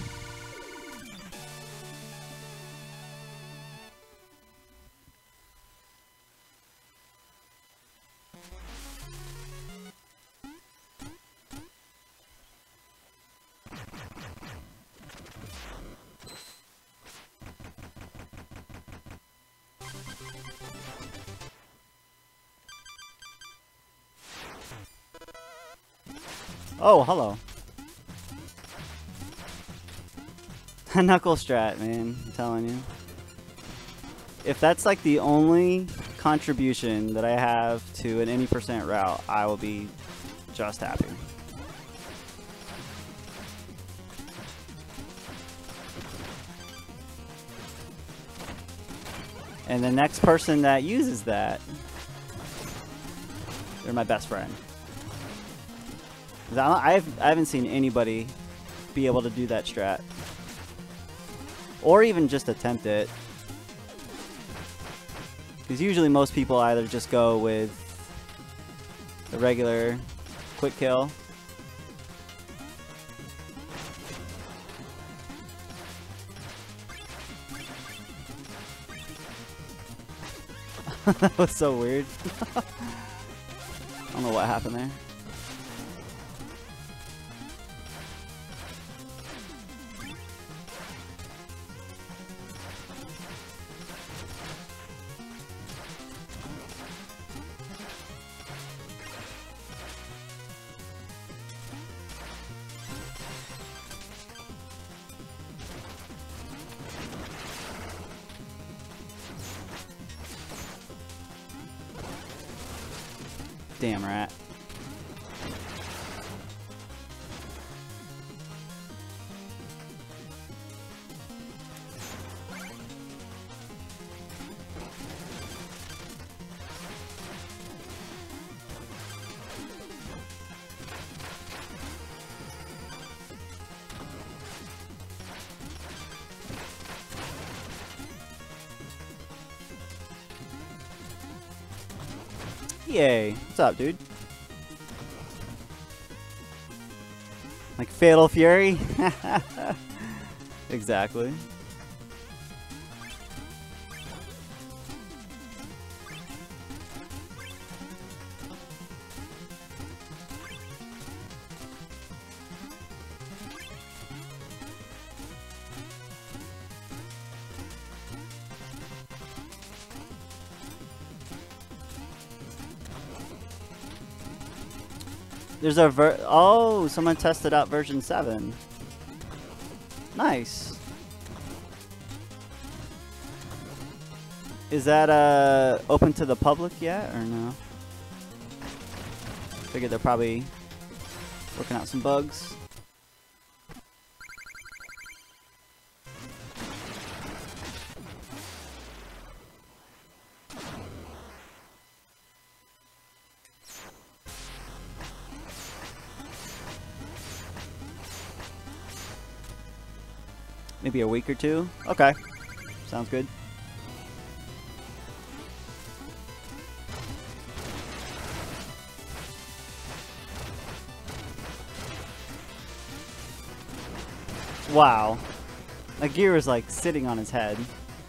Speaker 1: Oh, hello. Knuckle strat, man. I'm telling you. If that's like the only contribution that I have to an any percent route, I will be just happy. And the next person that uses that, they're my best friend. I've, I haven't seen anybody be able to do that strat. Or even just attempt it. Because usually most people either just go with the regular quick kill. That was so weird. I don't know what happened there. Damn rat. Yay. What's up, dude? Like Fatal Fury? Exactly. There's a ver- oh, someone tested out version seven. Nice. Is that uh open to the public yet or no? Figured they're probably working out some bugs. Maybe a week or two? Okay. Sounds good. Wow. That gear is like sitting on his head.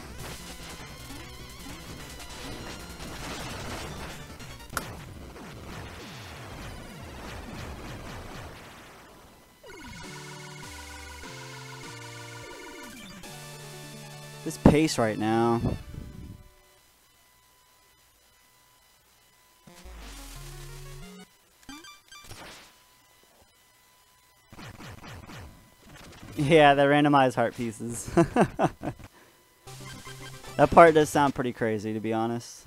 Speaker 1: This pace right now. Yeah, the randomized heart pieces. That part does sound pretty crazy, to be honest.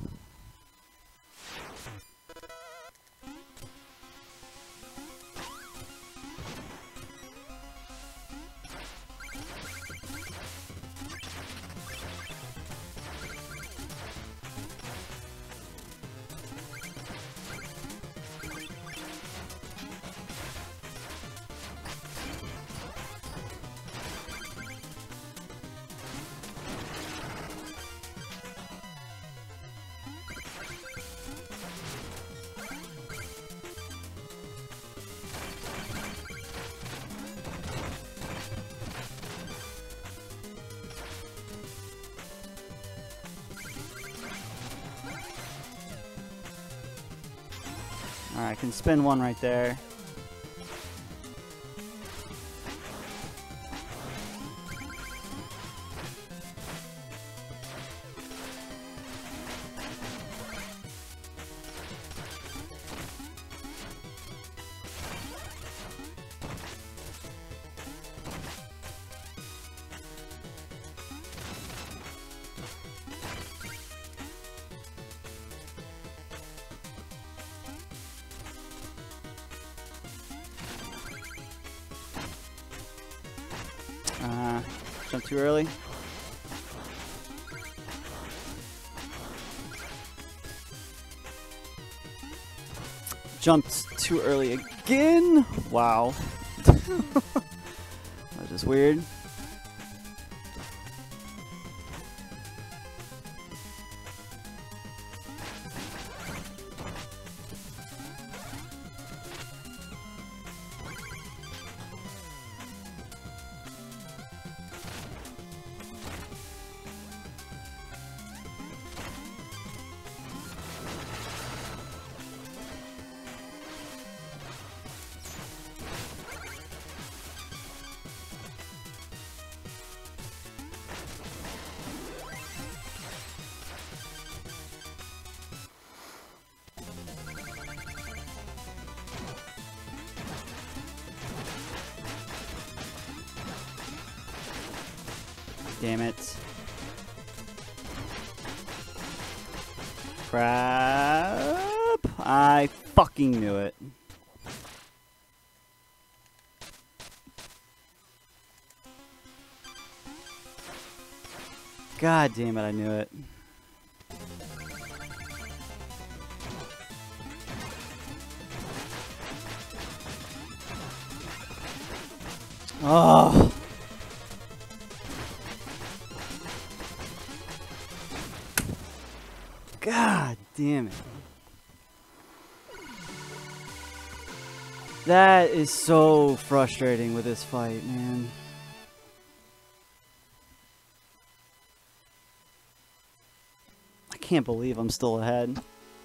Speaker 1: Alright, I can spin one right there. Uh, jump too early. Jumped too early again. Wow. That's just weird. Damn it. Crap. I fucking knew it. God damn it, I knew it. Oh. God damn it. That is so frustrating with this fight, man. I can't believe I'm still ahead.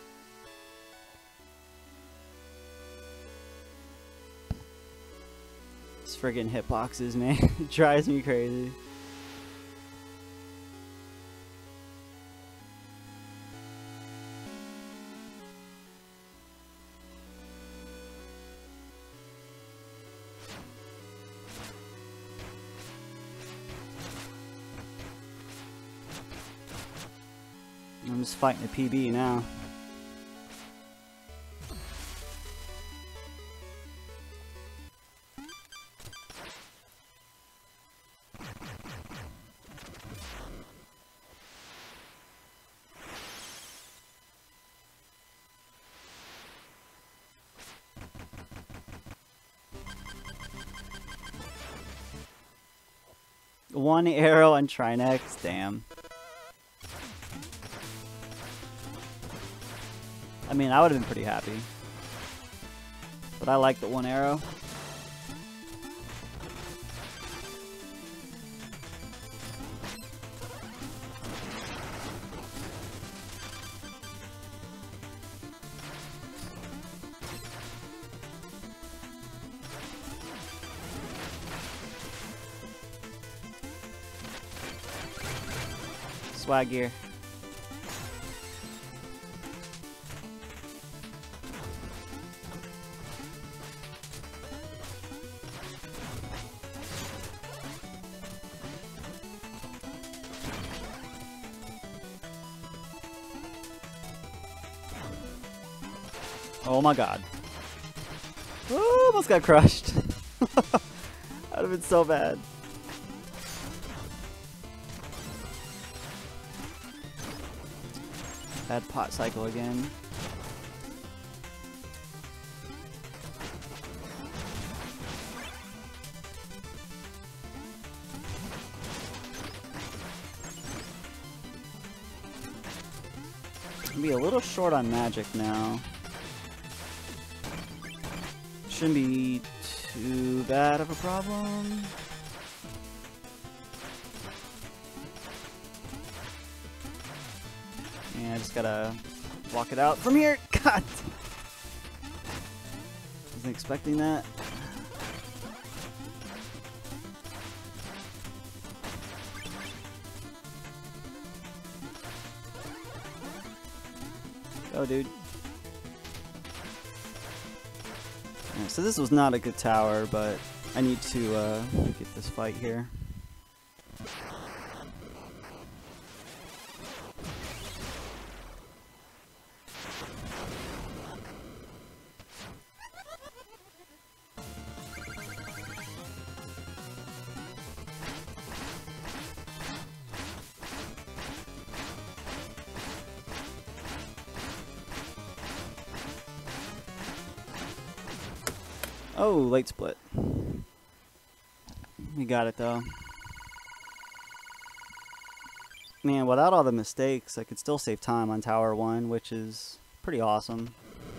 Speaker 1: These friggin' hitboxes, man. It drives me crazy. I'm just fighting a P B now. One arrow on Trinex, damn. I mean, I would have been pretty happy. But I like the one arrow. Swag gear. Oh my god. Oh, almost got crushed. That would have been so bad. Bad pot cycle again. Be a little short on magic now. Shouldn't be too bad of a problem. Yeah, I just gotta walk it out from here. God! Wasn't expecting that. Go, dude. Yeah, so this was not a good tower, but I need to uh, get this fight here. Oh, late split. We got it though. Man, without all the mistakes, I could still save time on Tower one, which is pretty awesome.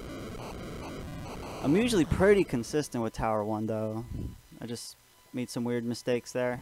Speaker 1: I'm usually pretty consistent with Tower one though. I just made some weird mistakes there.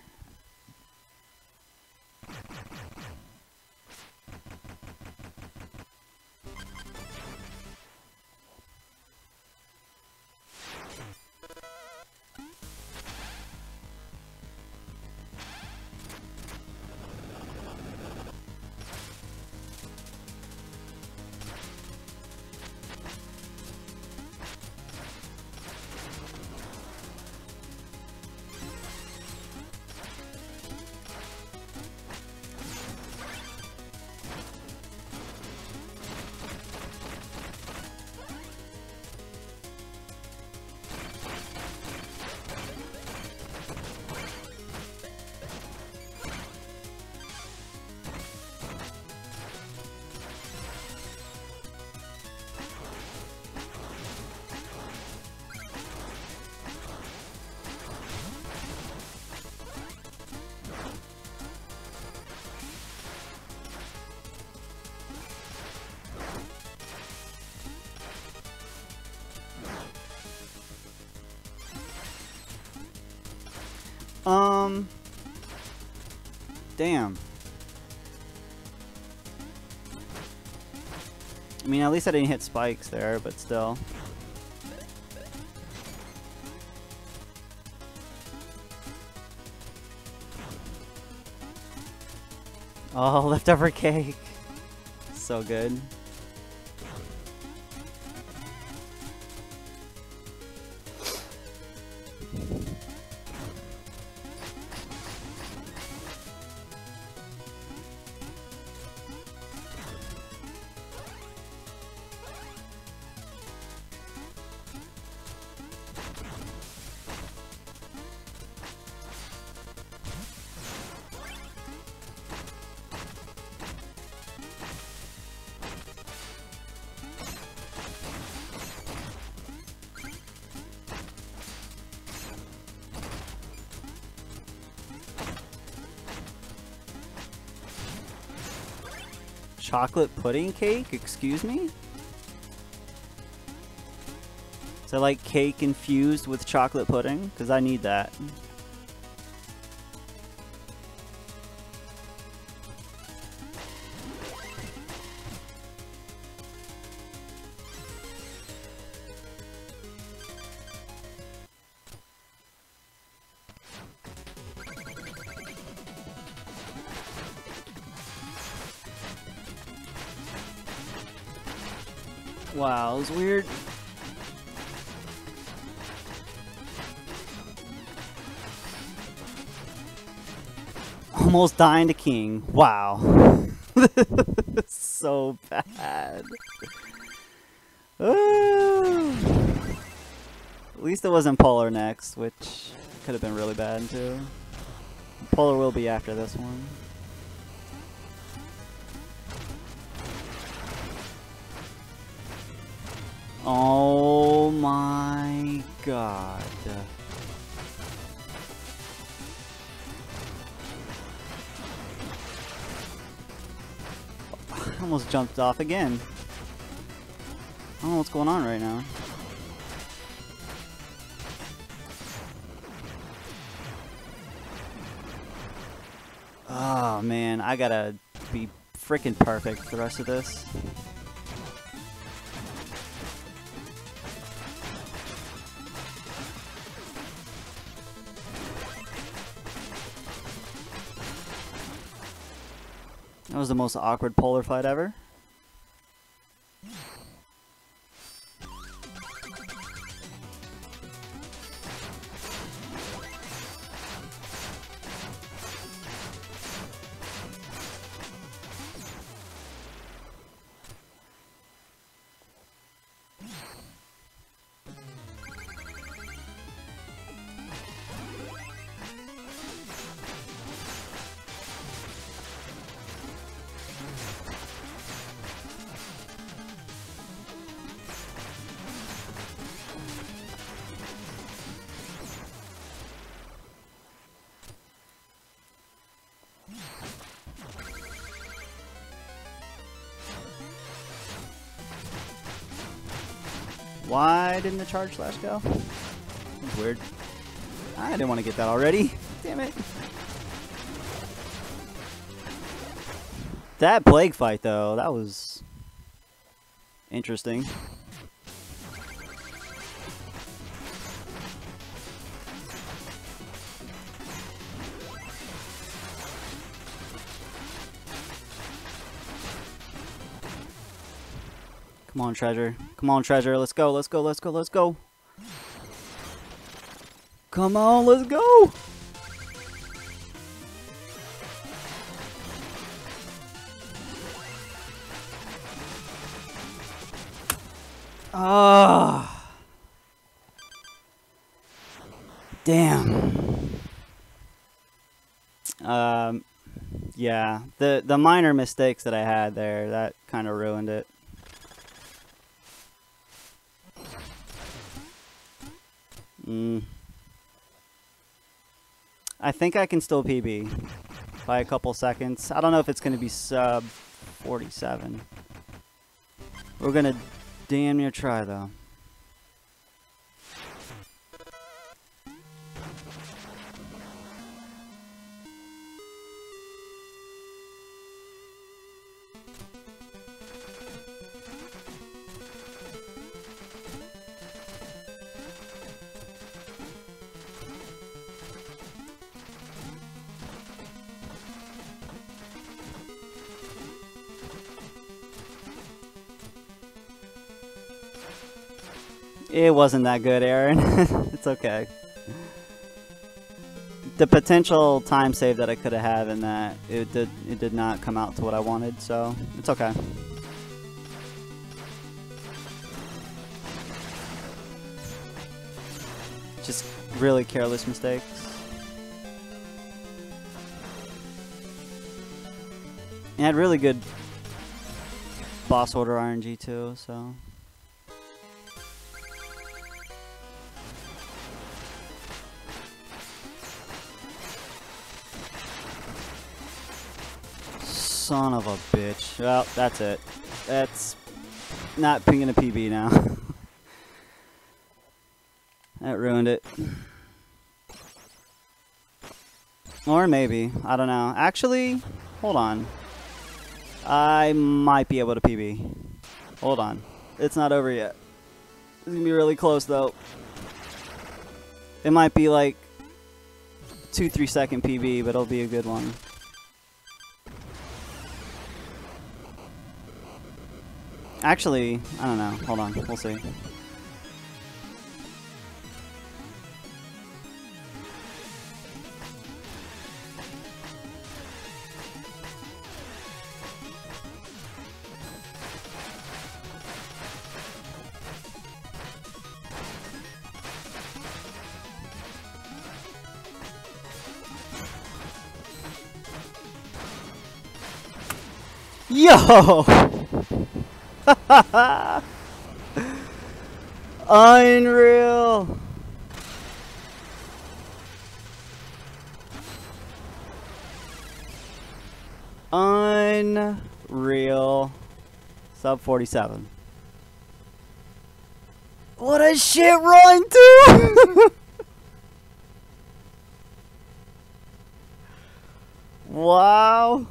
Speaker 1: Um, damn. I mean, at least I didn't hit spikes there, but still. Oh, leftover cake. So good. Chocolate pudding cake? Excuse me? Is that like cake infused with chocolate pudding? Because I need that. Wow, it was weird. Almost dying to king. Wow. So bad. Ooh. At least it wasn't Polar next, which could have been really bad too. Polar will be after this one. Oh my god. I almost jumped off again. I don't know what's going on right now. Oh man, I gotta be freaking perfect for the rest of this. That was the most awkward Polar fight ever. Why didn't the charge slash go? That's weird. I didn't want to get that already. Damn it. That plague fight though, that was interesting. Come on, Treasure. Come on, Treasure. Let's go, let's go, let's go, let's go. Come on, let's go. Ah. Damn. Um, yeah, the the minor mistakes that I had there, that kind of ruined it. Mm. I think I can still P B by a couple seconds. I don't know if it's going to be sub forty-seven. We're going to damn near try though. It wasn't that good, Aaron. It's okay. The potential time save that I could have had in that, it did it did not come out to what I wanted, so it's okay. Just really careless mistakes. And I had really good boss order R N G too, so. Son of a bitch. Well, that's it. That's not pinging a P B now. That ruined it. Or maybe. I don't know. Actually, hold on. I might be able to P B. Hold on. It's not over yet. It's going to be really close, though. It might be like two, three second P B, but it'll be a good one. Actually, I don't know. Hold on. We'll see. Yo! Unreal! Unreal. Sub forty-seven. What a shit run, too! Wow.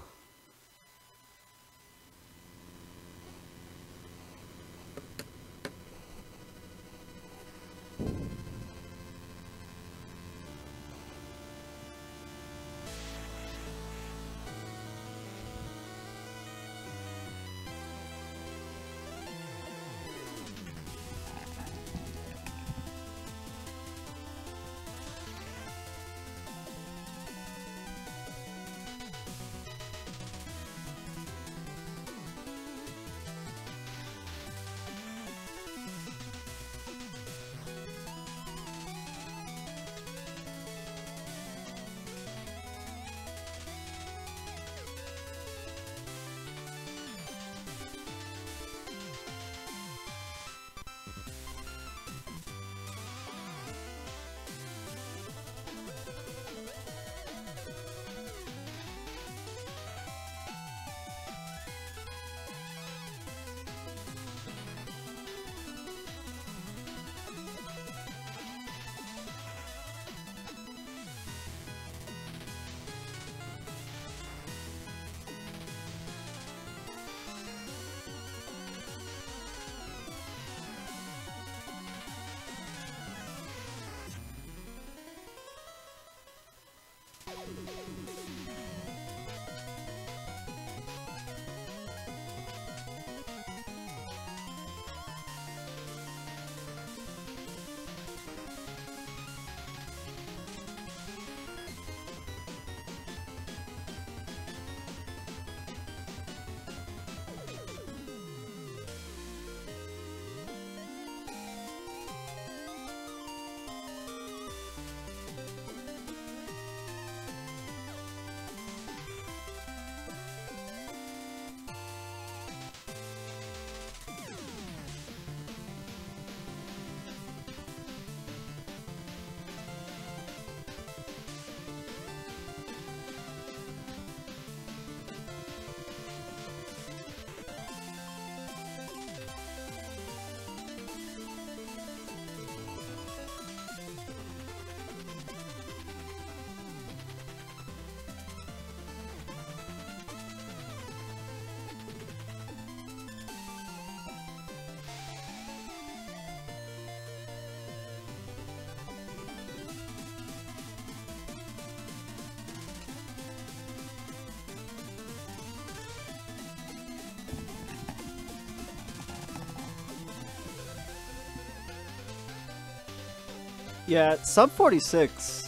Speaker 1: Yeah, sub forty-six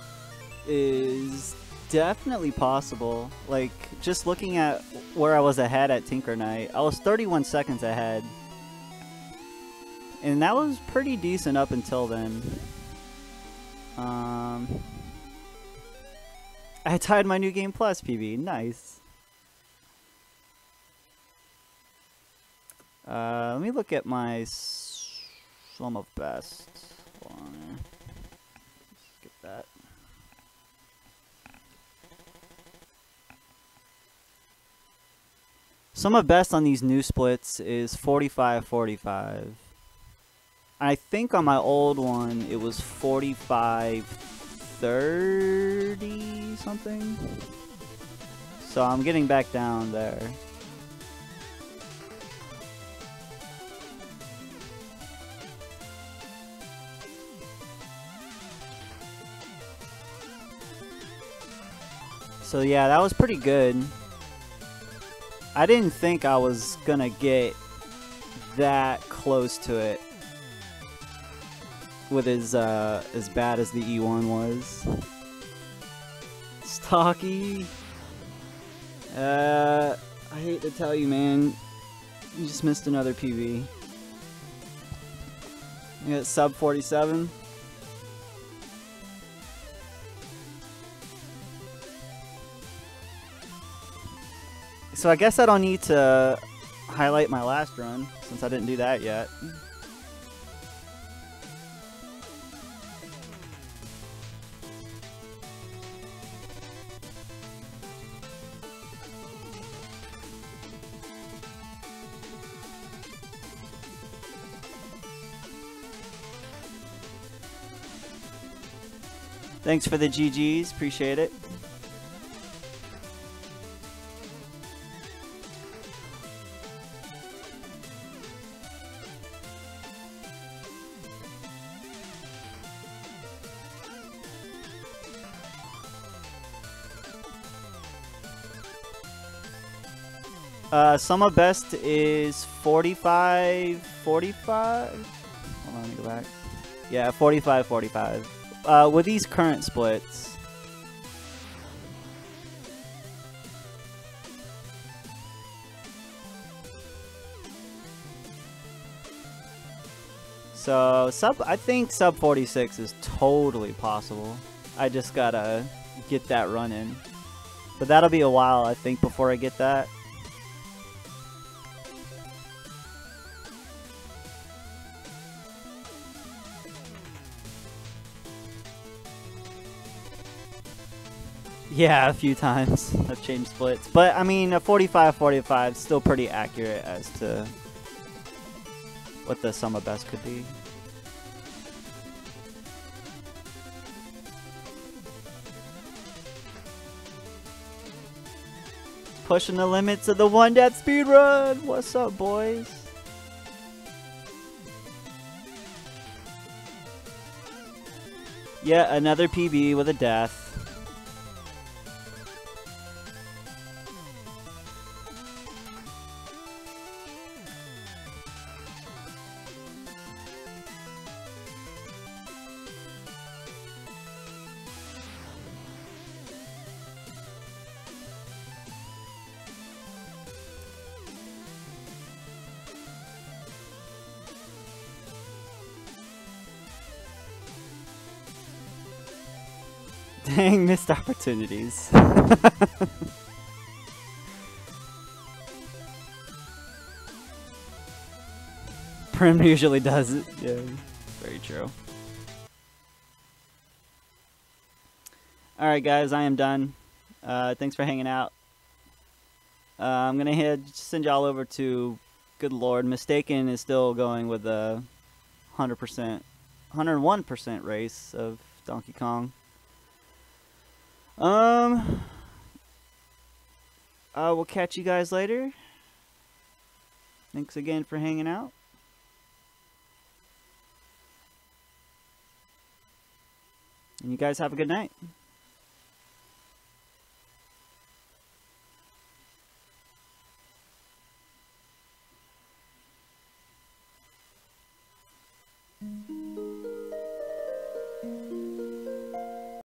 Speaker 1: is definitely possible. Like, just looking at where I was ahead at Tinker Night, I was thirty-one seconds ahead. And that was pretty decent up until then. Um, I tied my New Game Plus P B. Nice. Uh, let me look at my Sum of Best. Skip that. Sum of Best on these new splits is forty-five forty-five. I think on my old one it was forty-five thirty something. So I'm getting back down there. So yeah, that was pretty good. I didn't think I was gonna get that close to it with as uh, as bad as the E one was. Stocky. Uh, I hate to tell you, man, you just missed another P V. You got sub forty-seven. So I guess I don't need to highlight my last run, since I didn't do that yet. Thanks for the G Gs, appreciate it. Uh, Summer best is forty-five, forty-five. Hold on, let me go back. Yeah, forty-five, forty-five. Uh, with these current splits. So sub, I think sub forty-six is totally possible. I just gotta get that run in, but that'll be a while, I think, before I get that. Yeah, a few times I've changed splits, but I mean, a forty-five forty-five is still pretty accurate as to what the sum of best could be. Pushing the limits of the one death speed run. What's up, boys? Yeah, another P B with a death. Dang, missed opportunities. Prim usually does it. Yeah, very true. Alright guys, I am done. Uh, thanks for hanging out. Uh, I'm gonna head send y'all over to, good lord, Mistaken is still going with a one hundred percent, one hundred one percent race of Donkey Kong. Um, I will catch you guys later. Thanks again for hanging out. And you guys have a good night.